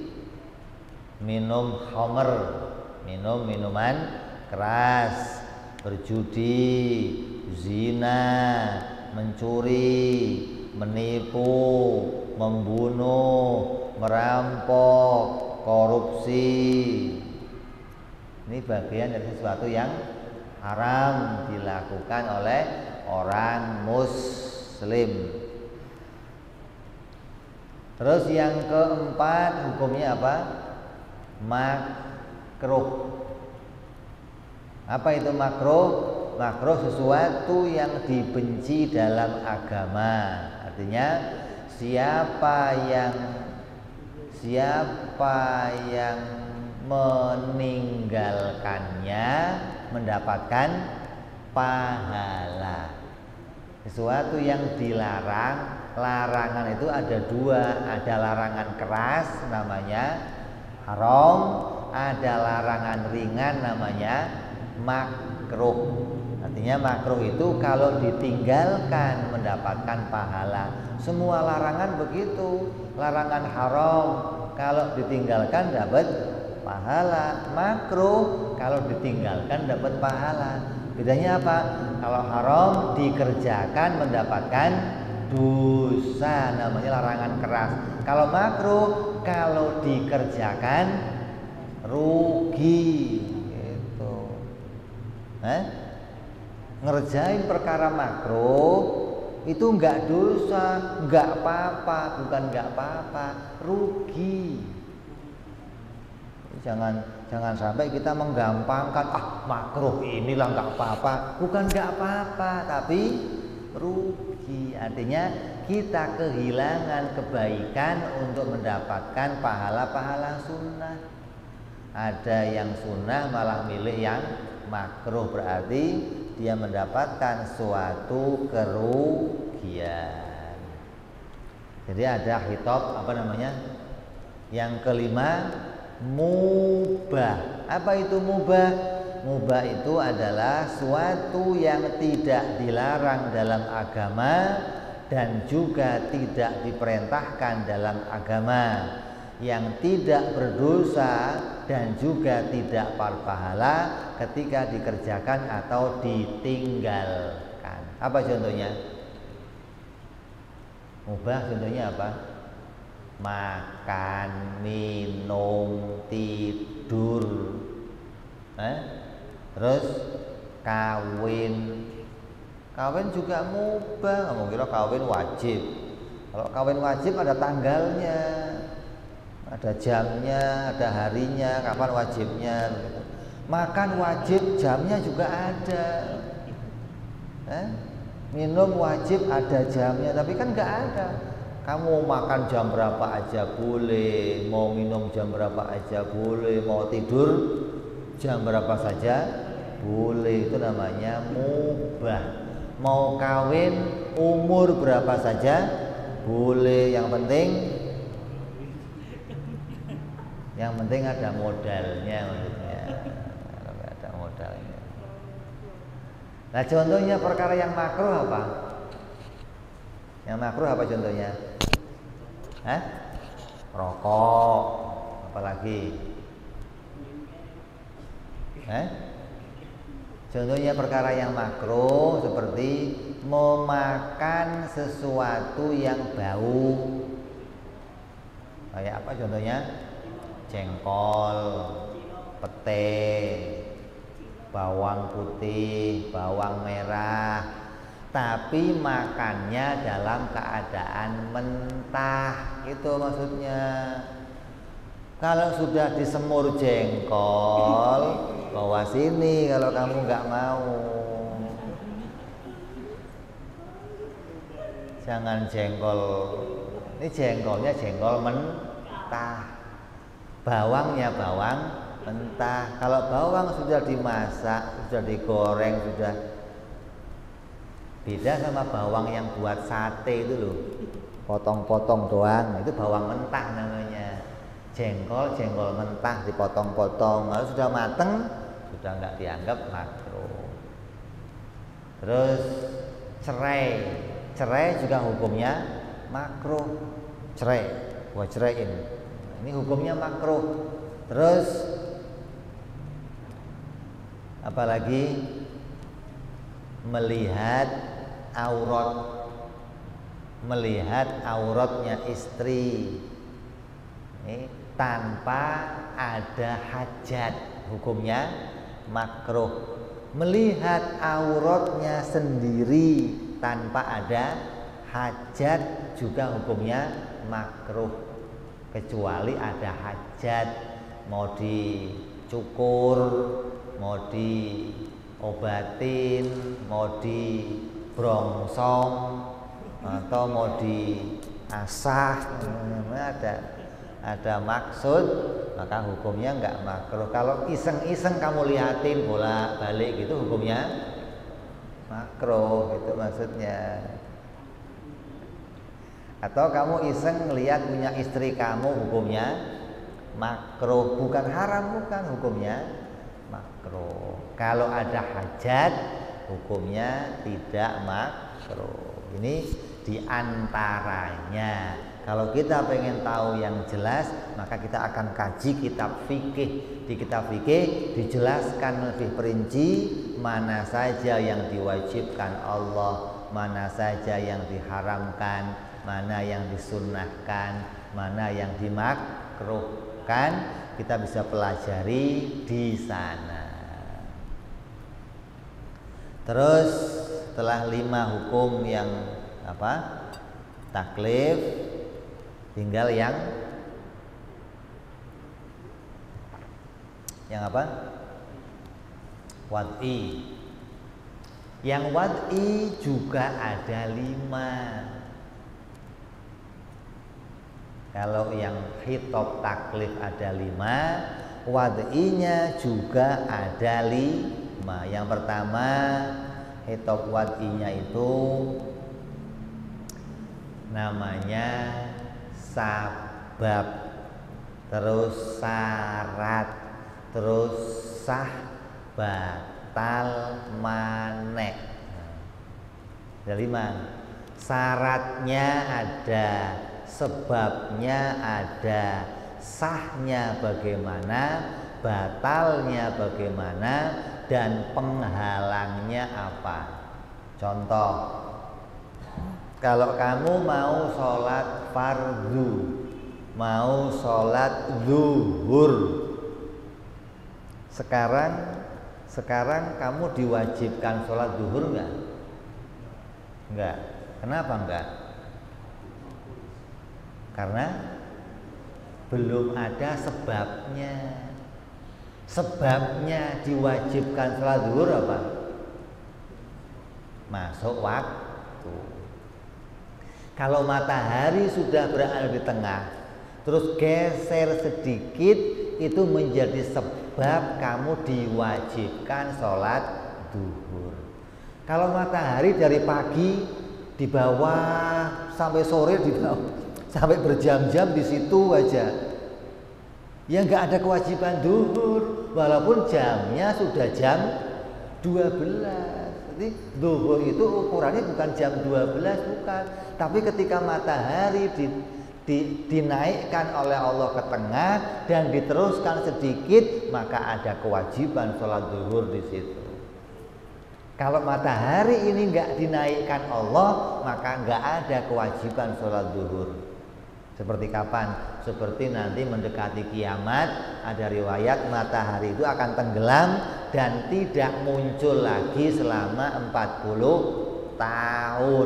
minum khamr, minum minuman keras, berjudi, zina, mencuri, menipu, membunuh, merampok, korupsi. Ini bagian dari sesuatu yang haram dilakukan oleh orang muslim. Terus yang keempat hukumnya apa? Makruh. Apa itu makruh? Makruh sesuatu yang dibenci dalam agama. Artinya siapa yang meninggalkannya mendapatkan pahala. Sesuatu yang dilarang, larangan itu ada dua, ada larangan keras namanya haram, ada larangan ringan namanya makruh. Artinya makruh itu kalau ditinggalkan mendapatkan pahala. Semua larangan begitu. Larangan haram kalau ditinggalkan dapat pahala. Makruh kalau ditinggalkan dapat pahala. Bedanya apa? Kalau haram dikerjakan mendapatkan dosa, namanya larangan keras. Kalau makruh kalau dikerjakan rugi gitu. Ngerjain perkara makruh itu enggak dosa, enggak apa-apa, bukan enggak apa-apa, rugi. Jangan sampai kita menggampangkan, makruh inilah enggak apa-apa, bukan enggak apa-apa, tapi rugi. Artinya kita kehilangan kebaikan untuk mendapatkan pahala-pahala sunnah. Ada yang sunnah malah milih yang makruh, berarti dia mendapatkan suatu kerugian. Jadi ada khitab yang kelima, mubah. Apa itu mubah? Mubah itu adalah suatu yang tidak dilarang dalam agama dan juga tidak diperintahkan dalam agama, yang tidak berdosa dan juga tidak berpahala ketika dikerjakan atau ditinggalkan. Apa contohnya? Mubah contohnya apa? Makan, minum, tidur, terus kawin. Kawin juga mubah. Kamu kira kawin wajib? Kalau kawin wajib ada tanggalnya, ada jamnya, ada harinya, kapan wajibnya. Makan wajib, jamnya juga ada. Minum wajib, ada jamnya, tapi kan nggak ada. Kamu makan jam berapa aja boleh, mau minum jam berapa aja boleh, mau tidur jam berapa saja boleh. Itu namanya mubah. Mau kawin umur berapa saja boleh, yang penting ada modalnya, maksudnya ada modalnya. Nah contohnya perkara yang makruh apa? Yang makruh apa contohnya? Rokok, apalagi? Contohnya perkara yang makruh seperti memakan sesuatu yang bau. Kayak apa contohnya? Jengkol, pete, bawang putih, bawang merah, tapi makannya dalam keadaan mentah, itu maksudnya. Kalau sudah disemur jengkol, bawa sini kalau kamu nggak mau. Jangan jengkol, ini jengkolnya jengkol mentah, bawangnya bawang mentah. Kalau bawang sudah dimasak, sudah digoreng, sudah beda sama bawang yang buat sate itu loh, potong-potong doang, itu bawang mentah namanya. Jengkol mentah dipotong-potong, kalau sudah mateng sudah nggak dianggap makruh. Terus cerai juga hukumnya makruh. Cerai, gua ceraiin, ini hukumnya makruh. Terus apalagi melihat auratnya istri ini tanpa ada hajat, hukumnya makruh. Melihat auratnya sendiri tanpa ada hajat juga hukumnya makruh, kecuali ada hajat, mau dicukur, mau diobatin, mau dibrongsong, atau mau diasah, ada maksud, maka hukumnya enggak makruh. Kalau iseng-iseng kamu liatin bolak-balik gitu, hukumnya makruh, itu maksudnya. Atau kamu iseng ngelihat punya istri kamu, hukumnya makruh, bukan haram, bukan, hukumnya makruh. Kalau ada hajat hukumnya tidak makruh. Ini diantaranya. Kalau kita pengen tahu yang jelas, maka kita akan kaji kitab fikih. Di kitab fikih dijelaskan lebih perinci mana saja yang diwajibkan Allah, mana saja yang diharamkan, mana yang disunnahkan, mana yang dimakruhkan. Kita bisa pelajari di sana. Terus setelah 5 hukum yang taklif, tinggal yang wad'i. Yang wad'i juga ada 5. Kalau yang khitab taklif ada 5, wad'inya juga ada 5. Yang pertama, khitab wad'inya itu namanya sabab, terus syarat, terus sah, batal, manek. Ada 5. Syaratnya ada, sebabnya ada, sahnya bagaimana, batalnya bagaimana, dan penghalangnya apa. Contoh, kalau kamu mau sholat fardu, mau sholat zuhur, sekarang kamu diwajibkan sholat zuhur enggak? Enggak. Kenapa enggak? Karena belum ada sebabnya. Sebabnya diwajibkan sholat zuhur apa? Masuk waktu. Kalau matahari sudah berada di tengah, terus geser sedikit, itu menjadi sebab kamu diwajibkan sholat zuhur. Kalau matahari dari pagi di bawah sampai sore di bawah, sampai berjam-jam di situ aja, ya nggak ada kewajiban zuhur, walaupun jamnya sudah jam 12. Jadi zuhur itu ukurannya bukan jam 12, bukan. Tapi ketika matahari dinaikkan oleh Allah ke tengah dan diteruskan sedikit, maka ada kewajiban sholat zuhur di situ. Kalau matahari ini nggak dinaikkan Allah, maka nggak ada kewajiban sholat zuhur. Seperti kapan? Seperti nanti mendekati kiamat, ada riwayat matahari itu akan tenggelam dan tidak muncul lagi selama 40 tahun.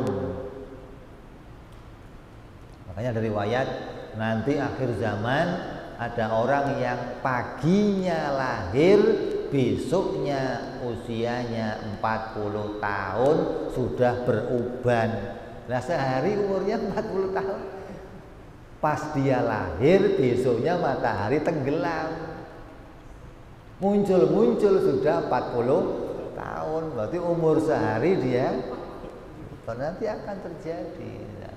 Makanya ada riwayat nanti akhir zaman ada orang yang paginya lahir, besoknya usianya 40 tahun sudah beruban. Nah, sehari umurnya 40 tahun. Pas dia lahir, besoknya matahari tenggelam. Muncul sudah 40 tahun. Berarti umur sehari dia nanti akan terjadi.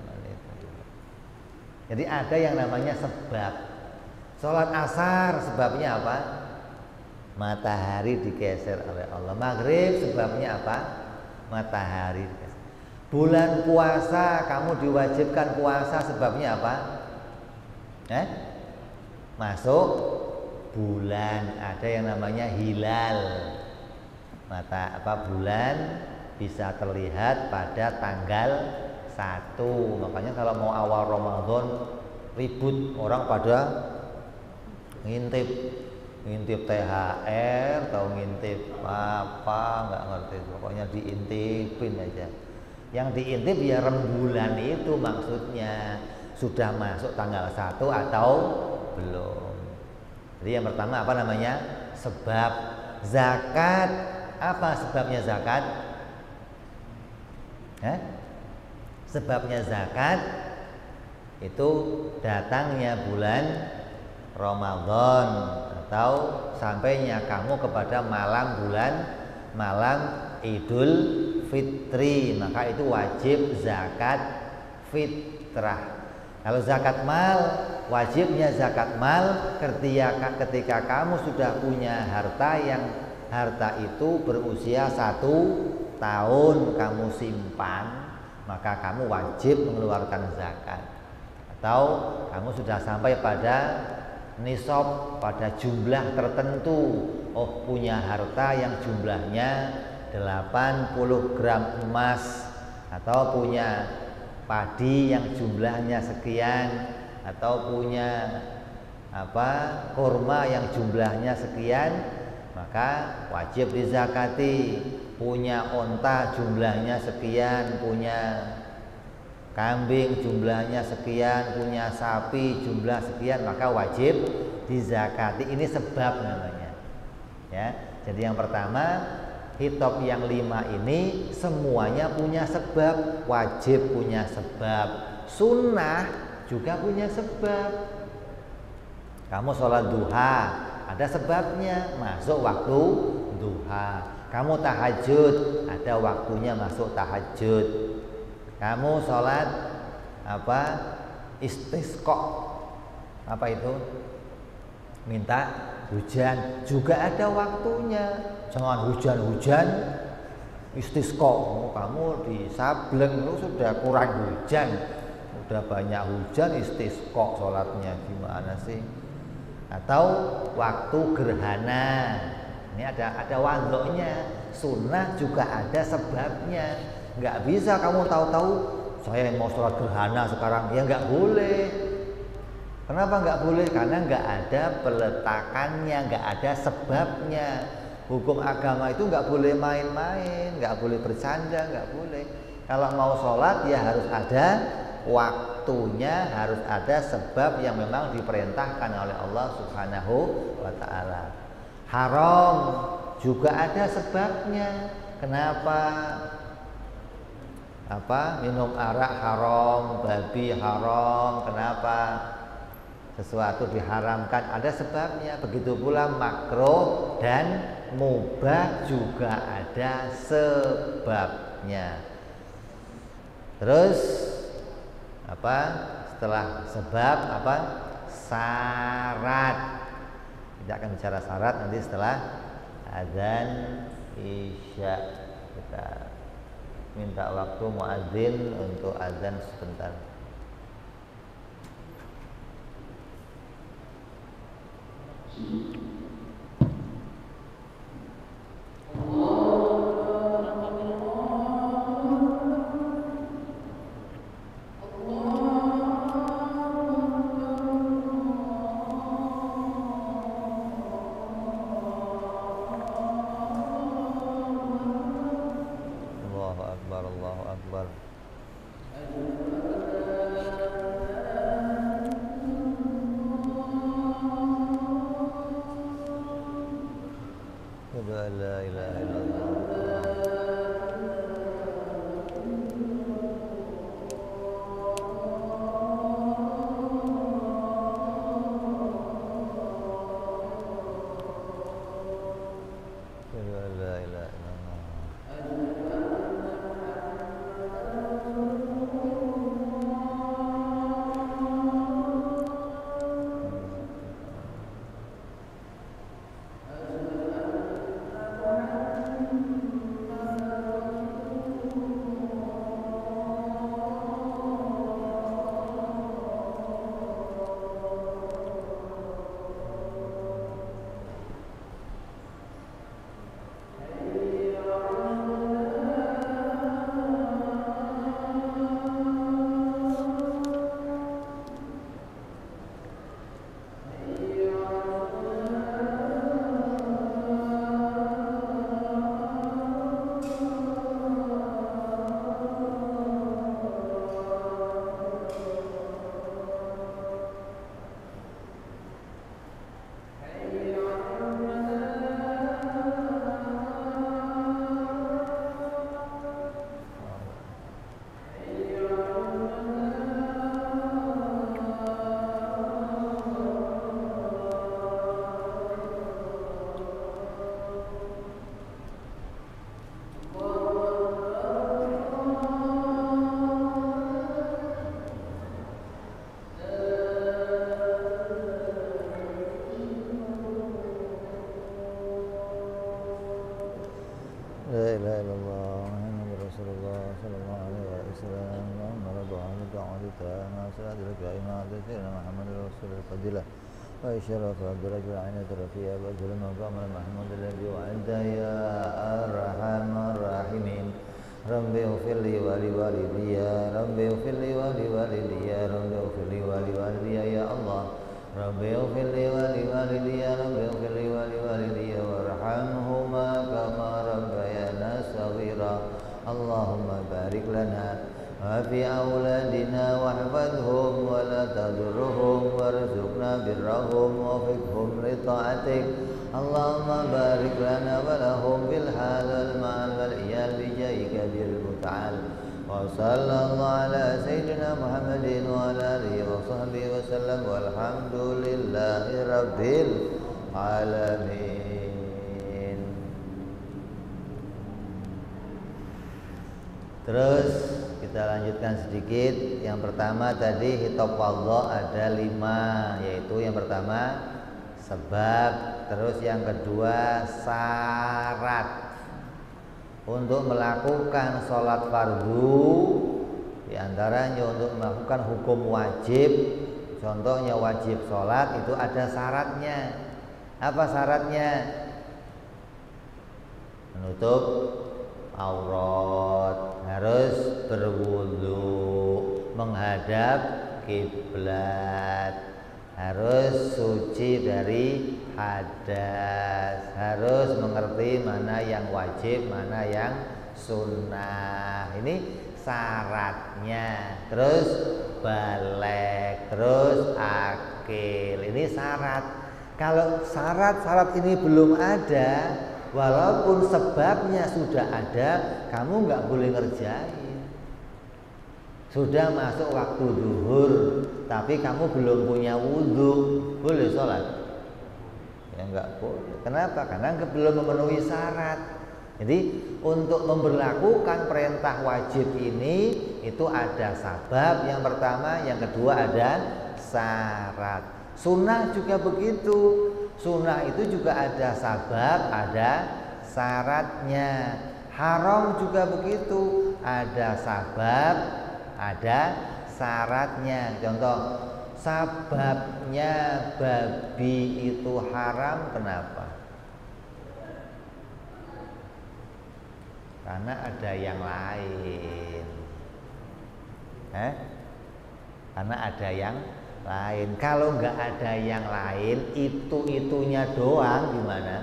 Jadi ada yang namanya sebab. Sholat asar sebabnya apa? Matahari digeser oleh Allah. Maghrib sebabnya apa? Matahari digeser. Bulan puasa kamu diwajibkan puasa sebabnya apa? Masuk bulan, ada yang namanya hilal. Bulan bisa terlihat pada tanggal 1. Makanya kalau mau awal Ramadan ribut, orang pada ngintip THR atau ngintip apa, nggak ngerti, pokoknya diintipin aja. Yang diintip ya rembulan itu maksudnya. Sudah masuk tanggal 1 atau belum. Jadi yang pertama apa namanya? Sebab. Zakat, apa sebabnya zakat? Sebabnya zakat itu datangnya bulan Ramadan atau sampainya kamu kepada malam Idul Fitri, maka itu wajib zakat fitrah. Kalau zakat mal, wajibnya zakat mal ketika kamu sudah punya harta yang harta itu berusia 1 tahun kamu simpan, maka kamu wajib mengeluarkan zakat. Atau kamu sudah sampai pada nisab, pada jumlah tertentu, oh punya harta yang jumlahnya 80 gram emas, atau punya padi yang jumlahnya sekian, atau punya kurma yang jumlahnya sekian, maka wajib dizakati. Punya onta jumlahnya sekian, punya kambing jumlahnya sekian, punya sapi jumlah sekian, maka wajib dizakati. Ini sebab namanya. Ya, jadi yang pertama, khitab yang 5 ini semuanya punya sebab. Wajib punya sebab, sunnah juga punya sebab. Kamu sholat duha, ada sebabnya, masuk waktu duha. Kamu tahajud, ada waktunya masuk tahajud. Kamu sholat istisqa, apa itu? Minta hujan, juga ada waktunya. Jangan hujan-hujan istisqa, kamu di Sableng lu sudah kurang hujan, udah banyak hujan istisqa sholatnya, gimana sih? Atau waktu gerhana, ini ada wadoknya. Sunnah juga ada sebabnya. Nggak bisa kamu tahu-tahu saya mau sholat gerhana sekarang, ya nggak boleh. Kenapa nggak boleh? Karena nggak ada peletakannya, nggak ada sebabnya. Hukum agama itu nggak boleh main-main, nggak boleh bercanda, nggak boleh. Kalau mau sholat ya harus ada waktunya, harus ada sebab yang memang diperintahkan oleh Allah Subhanahu wa Ta'ala. Haram juga ada sebabnya. Kenapa? Minum arak haram, babi haram. Kenapa? Sesuatu diharamkan, ada sebabnya. Begitu pula makruh dan mubah juga ada sebabnya. Terus setelah sebab syarat. Kita akan bicara syarat nanti setelah azan isya. Kita minta waktu muadzin untuk azan sebentar. Allahu Akbar. ناصر أدرك إمام سيدنا محمد رسول الفضيلة وإشرف الدرجة العينة رفيع بأجر المقام المحمود الذي وعده يا أرحم الراحمين ربي اغفر لي ولوالدي ربي اغفر لي ولوالدي ربي اغفر لي ولوالدي يا الله ربي اغفر لي ولوالدي ربي اغفر لي ولوالدي وارحمهما كما ربيانا صغيرا اللهم بارك لنا وفي أولادنا واحفظهم ولا تضرهم وارزقنا برهم ووفقهم لطاعتك اللهم بارك لنا ولهم بالحال والمال والعيال بجاهك المتعال وصلى الله على سيدنا محمد وعلى آله وصحبه وسلم والحمد لله رب العالمين. Terus kita lanjutkan sedikit. Yang pertama tadi hitop wadha ada 5, yaitu yang pertama sebab, terus yang kedua syarat untuk melakukan sholat fardu, diantaranya untuk melakukan hukum wajib. Contohnya wajib sholat itu ada syaratnya. Apa syaratnya? Menutup aurat, harus berwudu, menghadap kiblat, harus suci dari hadas, harus mengerti mana yang wajib, mana yang sunnah. Ini syaratnya. Terus balik, terus akil. Ini syarat. Kalau syarat-syarat ini belum ada, walaupun sebabnya sudah ada, kamu nggak boleh ngerjain. Sudah masuk waktu zuhur, tapi kamu belum punya wudhu, boleh sholat? Ya nggak boleh. Kenapa? Karena belum memenuhi syarat. Jadi untuk memberlakukan perintah wajib ini itu ada sabab yang pertama, yang kedua ada syarat. Sunnah juga begitu. Sunnah itu juga ada sabab, ada syaratnya. Haram juga begitu, ada sabab, ada syaratnya. Contoh, sababnya babi itu haram, kenapa? Karena ada yang lain. Karena ada yang lain. Kalau nggak ada yang lain, itunya doang gimana?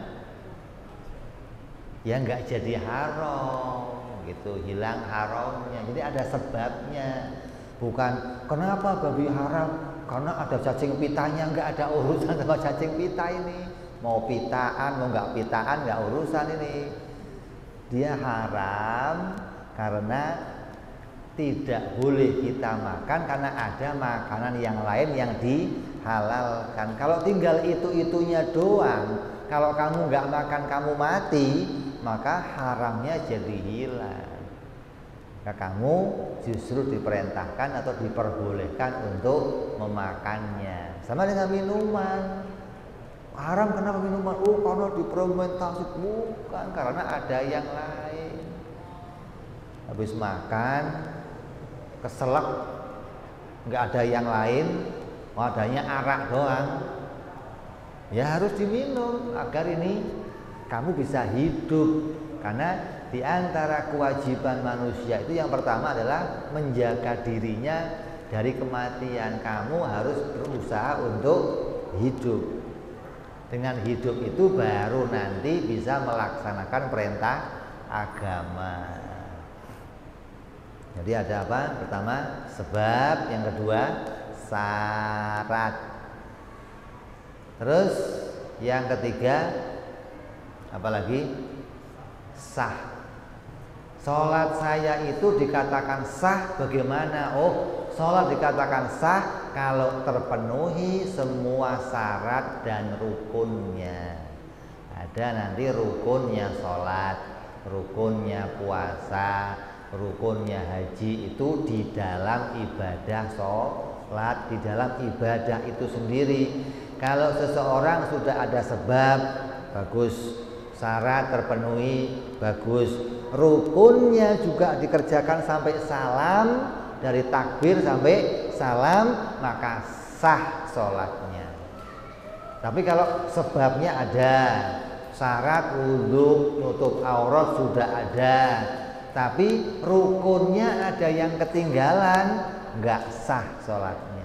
Ya nggak jadi haram gitu, hilang haramnya. Jadi ada sebabnya. Bukan kenapa babi haram? Karena ada cacing pitanya. Nggak ada urusan sama cacing pita ini. Mau pitaan, mau nggak pitaan, nggak urusan ini. Dia haram karena tidak boleh kita makan karena ada makanan yang lain yang dihalalkan. Kalau tinggal itunya doang, kalau kamu nggak makan kamu mati, maka haramnya jadi hilang. Maka kamu justru diperintahkan atau diperbolehkan untuk memakannya. Sama dengan minuman. Haram kenapa minuman? Oh, karena difermentasi. Bukan, karena ada yang lain. Habis makan keselak, nggak ada yang lain, adanya arak doang, ya harus diminum agar ini kamu bisa hidup. Karena di antara kewajiban manusia itu yang pertama adalah menjaga dirinya dari kematian. Kamu harus berusaha untuk hidup. Dengan hidup itu baru nanti bisa melaksanakan perintah agama. Jadi ada apa? Pertama sebab, yang kedua syarat. Terus yang ketiga apalagi? Sah. Sholat saya itu dikatakan sah bagaimana? Oh, sholat dikatakan sah kalau terpenuhi semua syarat dan rukunnya. Ada nanti rukunnya sholat, rukunnya puasa, rukunnya haji, itu di dalam ibadah sholat, di dalam ibadah itu sendiri. Kalau seseorang sudah ada sebab, bagus, syarat terpenuhi, bagus, rukunnya juga dikerjakan sampai salam, dari takbir sampai salam, maka sah sholatnya. Tapi kalau sebabnya ada, syarat wudhu nutup aurat sudah ada, tapi rukunnya ada yang ketinggalan, nggak sah sholatnya.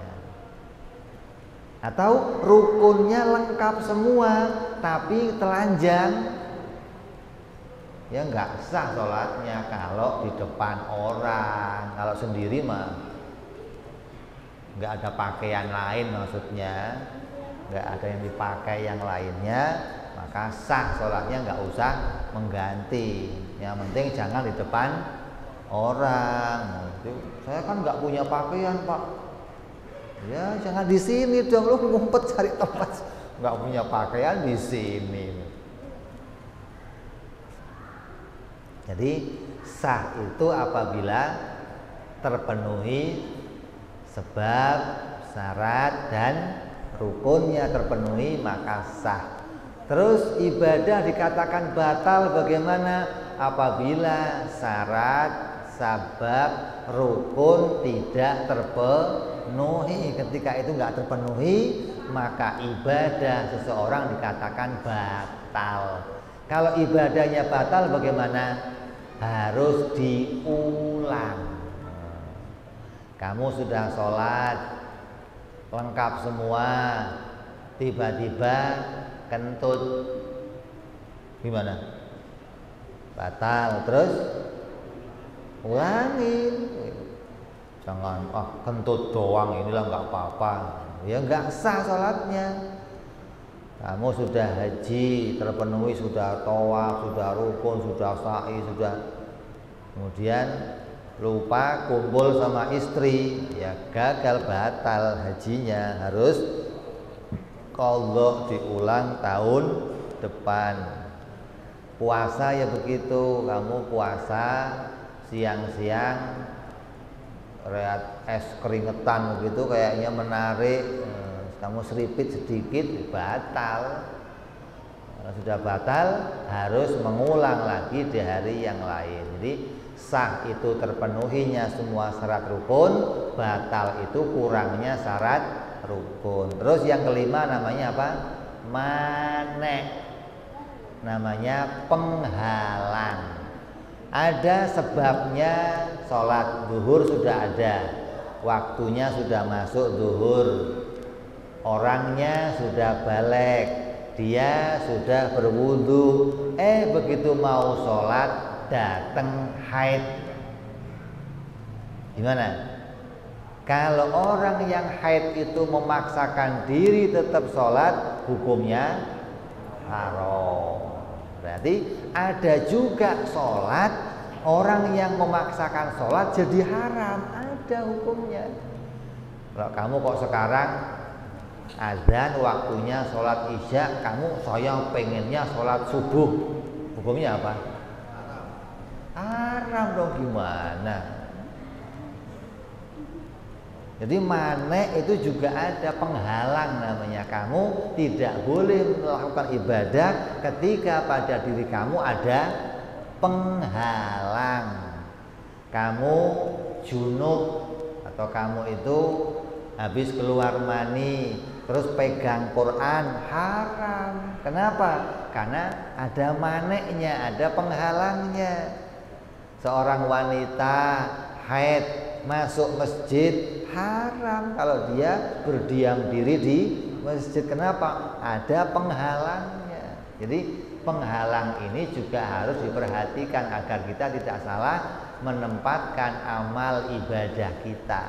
Atau rukunnya lengkap semua tapi telanjang, ya nggak sah sholatnya kalau di depan orang. Kalau sendiri mah nggak ada pakaian lain, maksudnya nggak ada yang dipakai yang lainnya, maka sah sholatnya, nggak usah mengganti. Yang penting jangan di depan orang. Saya kan nggak punya pakaian, Pak. Ya jangan di sini dong, lu ngumpet cari tempat. Nggak punya pakaian di sini. Jadi sah itu apabila terpenuhi sebab, syarat, dan rukunnya terpenuhi, maka sah. Terus ibadah dikatakan batal bagaimana? Apabila syarat, sabab, rukun tidak terpenuhi. Ketika itu nggak terpenuhi, maka ibadah seseorang dikatakan batal. Kalau ibadahnya batal bagaimana? Harus diulang. Kamu sudah sholat lengkap semua, tiba-tiba kentut, gimana? Batal. Terus ulangin. Jangan kentut doang inilah nggak apa-apa, ya nggak sah sholatnya. Kamu sudah haji terpenuhi, sudah tawaf, sudah rukun, sudah sa'i, sudah, kemudian lupa kumpul sama istri, ya gagal, batal hajinya, harus qadha, diulang tahun depan. Puasa ya begitu, kamu puasa siang-siang lihat es keringetan begitu kayaknya menarik, kamu seripit sedikit, batal. Kalau sudah batal harus mengulang lagi di hari yang lain. Jadi sah itu terpenuhinya semua syarat rukun, batal itu kurangnya syarat rukun. Terus yang kelima namanya apa? Mane. Namanya penghalang. Ada sebabnya, sholat zuhur sudah ada, waktunya sudah masuk zuhur, orangnya sudah balik, dia sudah berwudu, begitu mau sholat datang haid. Gimana? Kalau orang yang haid itu memaksakan diri tetap sholat, hukumnya haram. Berarti ada juga sholat orang yang memaksakan sholat jadi haram, ada hukumnya. Kalau kamu kok sekarang azan waktunya sholat isya, kamu saya pengennya sholat subuh, hukumnya apa? Haram dong, gimana? Jadi mane itu juga ada penghalang namanya. Kamu tidak boleh melakukan ibadah ketika pada diri kamu ada penghalang. Kamu junub atau kamu itu habis keluar mani terus pegang Quran, haram. Kenapa? Karena ada maneknya, ada penghalangnya. Seorang wanita haid masuk masjid, haram kalau dia berdiam diri di masjid. Kenapa? Ada penghalangnya. Jadi penghalang ini juga harus diperhatikan agar kita tidak salah menempatkan amal ibadah kita.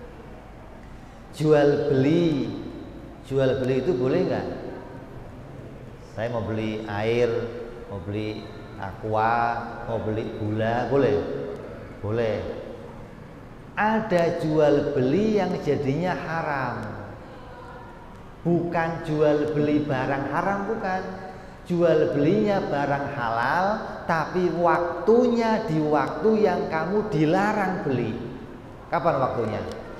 Jual beli itu boleh nggak? Saya mau beli air, mau beli aqua, mau beli gula, boleh? Boleh. Ada jual beli yang jadinya haram. Bukan jual beli barang haram, bukan. Jual belinya barang halal, tapi waktunya di waktu yang kamu dilarang beli. Kapan waktunya?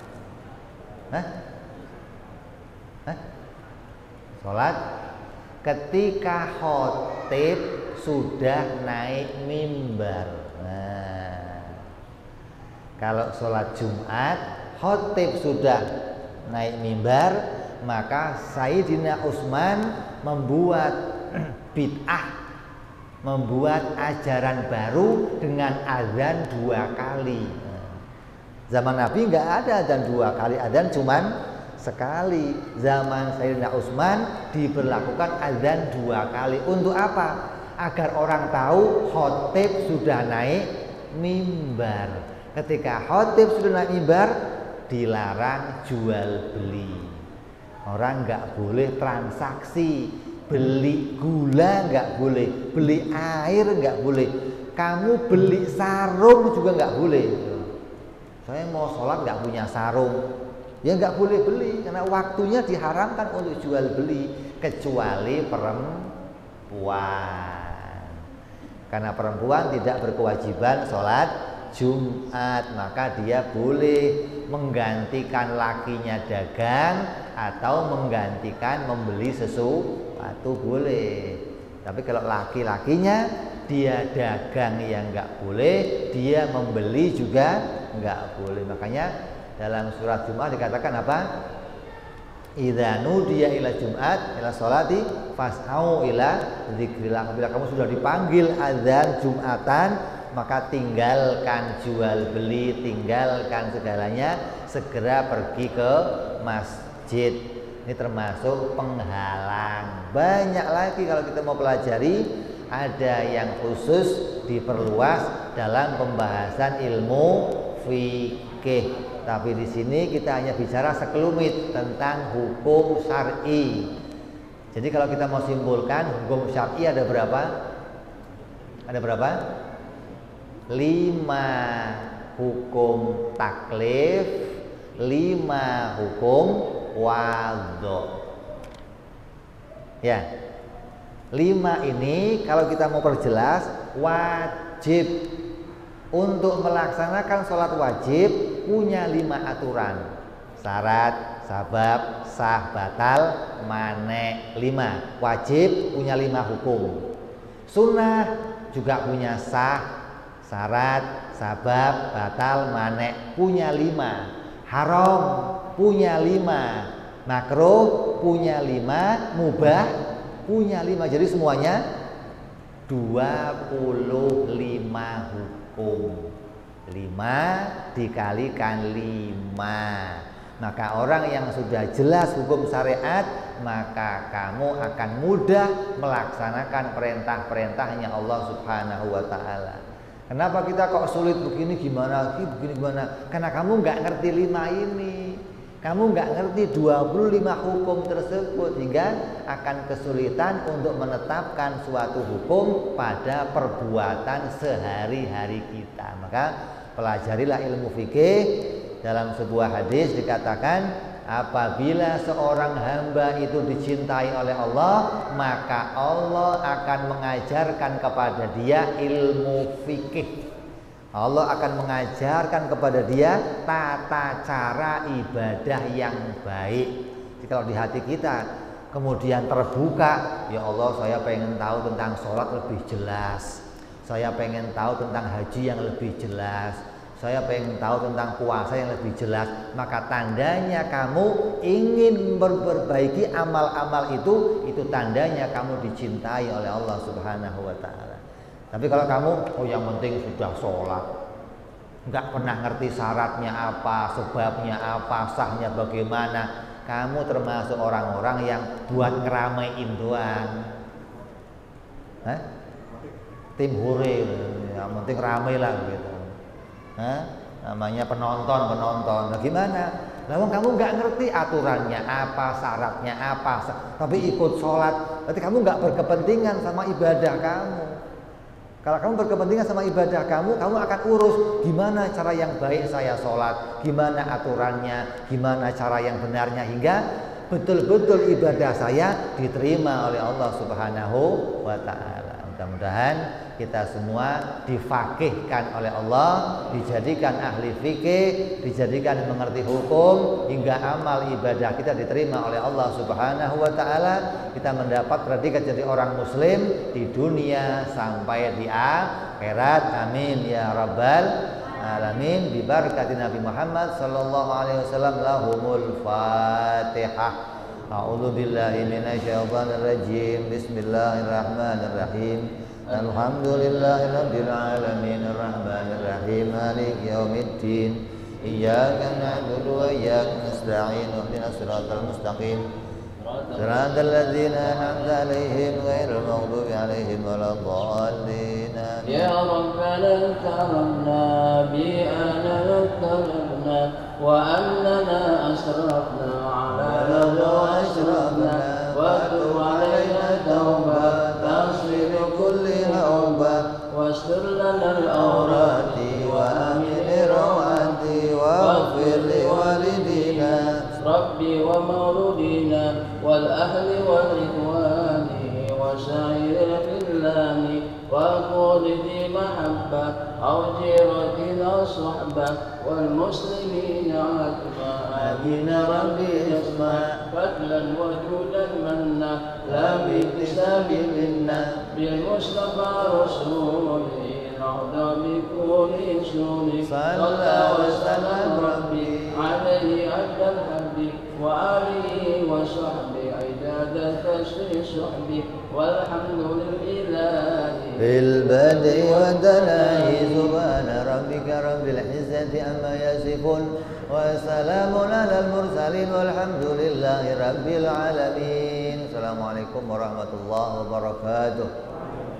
Sholat ketika khotib sudah naik mimbar. Kalau sholat Jumat khotib sudah naik mimbar, maka Sayyidina Utsman membuat bid'ah, membuat ajaran baru dengan azan 2 kali. Zaman Nabi nggak ada azan 2 kali, azan cuman sekali. Zaman Sayyidina Utsman diberlakukan azan 2 kali. Untuk apa? Agar orang tahu khotib sudah naik mimbar. Ketika khotib sudah naik mimbar, dilarang jual beli. Orang nggak boleh transaksi, beli gula nggak boleh, beli air nggak boleh, kamu beli sarung juga nggak boleh. Saya mau sholat nggak punya sarung, ya nggak boleh beli karena waktunya diharamkan untuk jual beli kecuali perempuan. Karena perempuan tidak berkewajiban sholat Jumat, maka dia boleh menggantikan lakinya dagang atau menggantikan membeli sesuatu boleh. Tapi kalau laki-lakinya dia dagang yang nggak boleh, dia membeli juga nggak boleh. Makanya dalam surat Jumat dikatakan apa? Idza nudiya ila Jumat ila sholati fas'au ila dzikrillah. Bila kamu sudah dipanggil azan Jumatan, maka tinggalkan jual beli, tinggalkan segalanya, segera pergi ke masjid. Ini termasuk penghalang. Banyak lagi kalau kita mau pelajari, ada yang khusus diperluas dalam pembahasan ilmu fikih. Tapi di sini kita hanya bicara sekelumit tentang hukum syar'i. Jadi kalau kita mau simpulkan hukum syar'i ada berapa? Ada berapa? 5 hukum taklif, 5 hukum wadho. Ya, 5 ini kalau kita mau perjelas wajib. Untuk melaksanakan sholat wajib punya 5 aturan. Syarat, sabab, sah, batal, mane. 5 wajib punya 5 hukum. Sunnah juga punya sah, syarat, sabab, batal, mane, punya 5. Haram punya 5. Makruh punya 5. Mubah punya 5. Jadi semuanya 25 hukum. 5 dikalikan 5. Maka orang yang sudah jelas hukum syariat, maka kamu akan mudah melaksanakan perintah-perintahnya Allah Subhanahu wa ta'ala. Kenapa kita kok sulit begini gimana? Karena kamu nggak ngerti 5 ini. Kamu nggak ngerti 25 hukum tersebut, hingga akan kesulitan untuk menetapkan suatu hukum pada perbuatan sehari-hari kita. Maka pelajarilah ilmu fikih. Dalam sebuah hadis dikatakan, apabila seorang hamba itu dicintai oleh Allah, maka Allah akan mengajarkan kepada dia ilmu fikih. Allah akan mengajarkan kepada dia tata cara ibadah yang baik. Jadi kalau di hati kita kemudian terbuka, ya Allah, saya pengen tahu tentang sholat lebih jelas, saya pengen tahu tentang haji yang lebih jelas, saya pengen tahu tentang puasa yang lebih jelas, maka tandanya kamu ingin memperbaiki amal-amal itu tandanya kamu dicintai oleh Allah Subhanahu wa ta'ala. Tapi kalau kamu, yang penting sudah sholat, nggak pernah ngerti syaratnya apa, sebabnya apa, sahnya bagaimana, kamu termasuk orang-orang yang buat ngeramein doang. Tim hure, yang penting rame lah gitu. Namanya penonton. Nah, gimana? Lalu kamu nggak ngerti aturannya apa, syaratnya apa, tapi ikut sholat, berarti kamu nggak berkepentingan sama ibadah kamu. Kalau kamu berkepentingan sama ibadah kamu akan urus gimana cara yang baik saya sholat, gimana aturannya, gimana cara yang benarnya, hingga betul-betul ibadah saya diterima oleh Allah Subhanahu wa ta'ala. Mudah-mudahan kita semua difaqihkan oleh Allah, dijadikan ahli fikih, dijadikan mengerti hukum, hingga amal ibadah kita diterima oleh Allah Subhanahu wa ta'ala. Kita mendapat predikat jadi orang muslim di dunia sampai di akhirat. Amin ya rabbal alamin bi barakati Nabi Muhammad sallallahu alaihi wasallam. Lahumul Fatihah. A'udzu billahi minasyaitonir rajim. Bismillahirrahmanirrahim. Alhamdulillahirabbil alamin arrahmanir rahim maliki yaumiddin. Iyyaka na'budu wa iyyaka nasta'in. Ihdinas siratal mustaqim. Siratal ladzina an'amta 'alaihim ghairil maghdubi 'alaihim waladdallin. Ya Rabbana karamna bi anna karamna wa annana asrafna 'ala wa asrafna wa tub 'alaina tauba tasir kulli hawba wastur lana al-awrati wa amin rawati wa ighfir li walidina rabbi wa mauludina wal ahli wal ikhwani wa sa'iril khillani wa qulti mahabba aw jiratina sahba wal muslimina atma amin rabbi isma fadlan wa judan manna la biktisabi minna bil mustafa rasuli na'udhu bikuli suni sallallahu wa sallam rabbi alaihi abdal habbi wa alihi wa sahbihi aidada tasri sahbi walhamdulillahi bil badi wa dala'i subhana rabbika rabbil izzati amma yasifun wa salamun alal mursalin walhamdulillahi rabbil alamin. Assalamualaikum warahmatullahi wabarakatuh.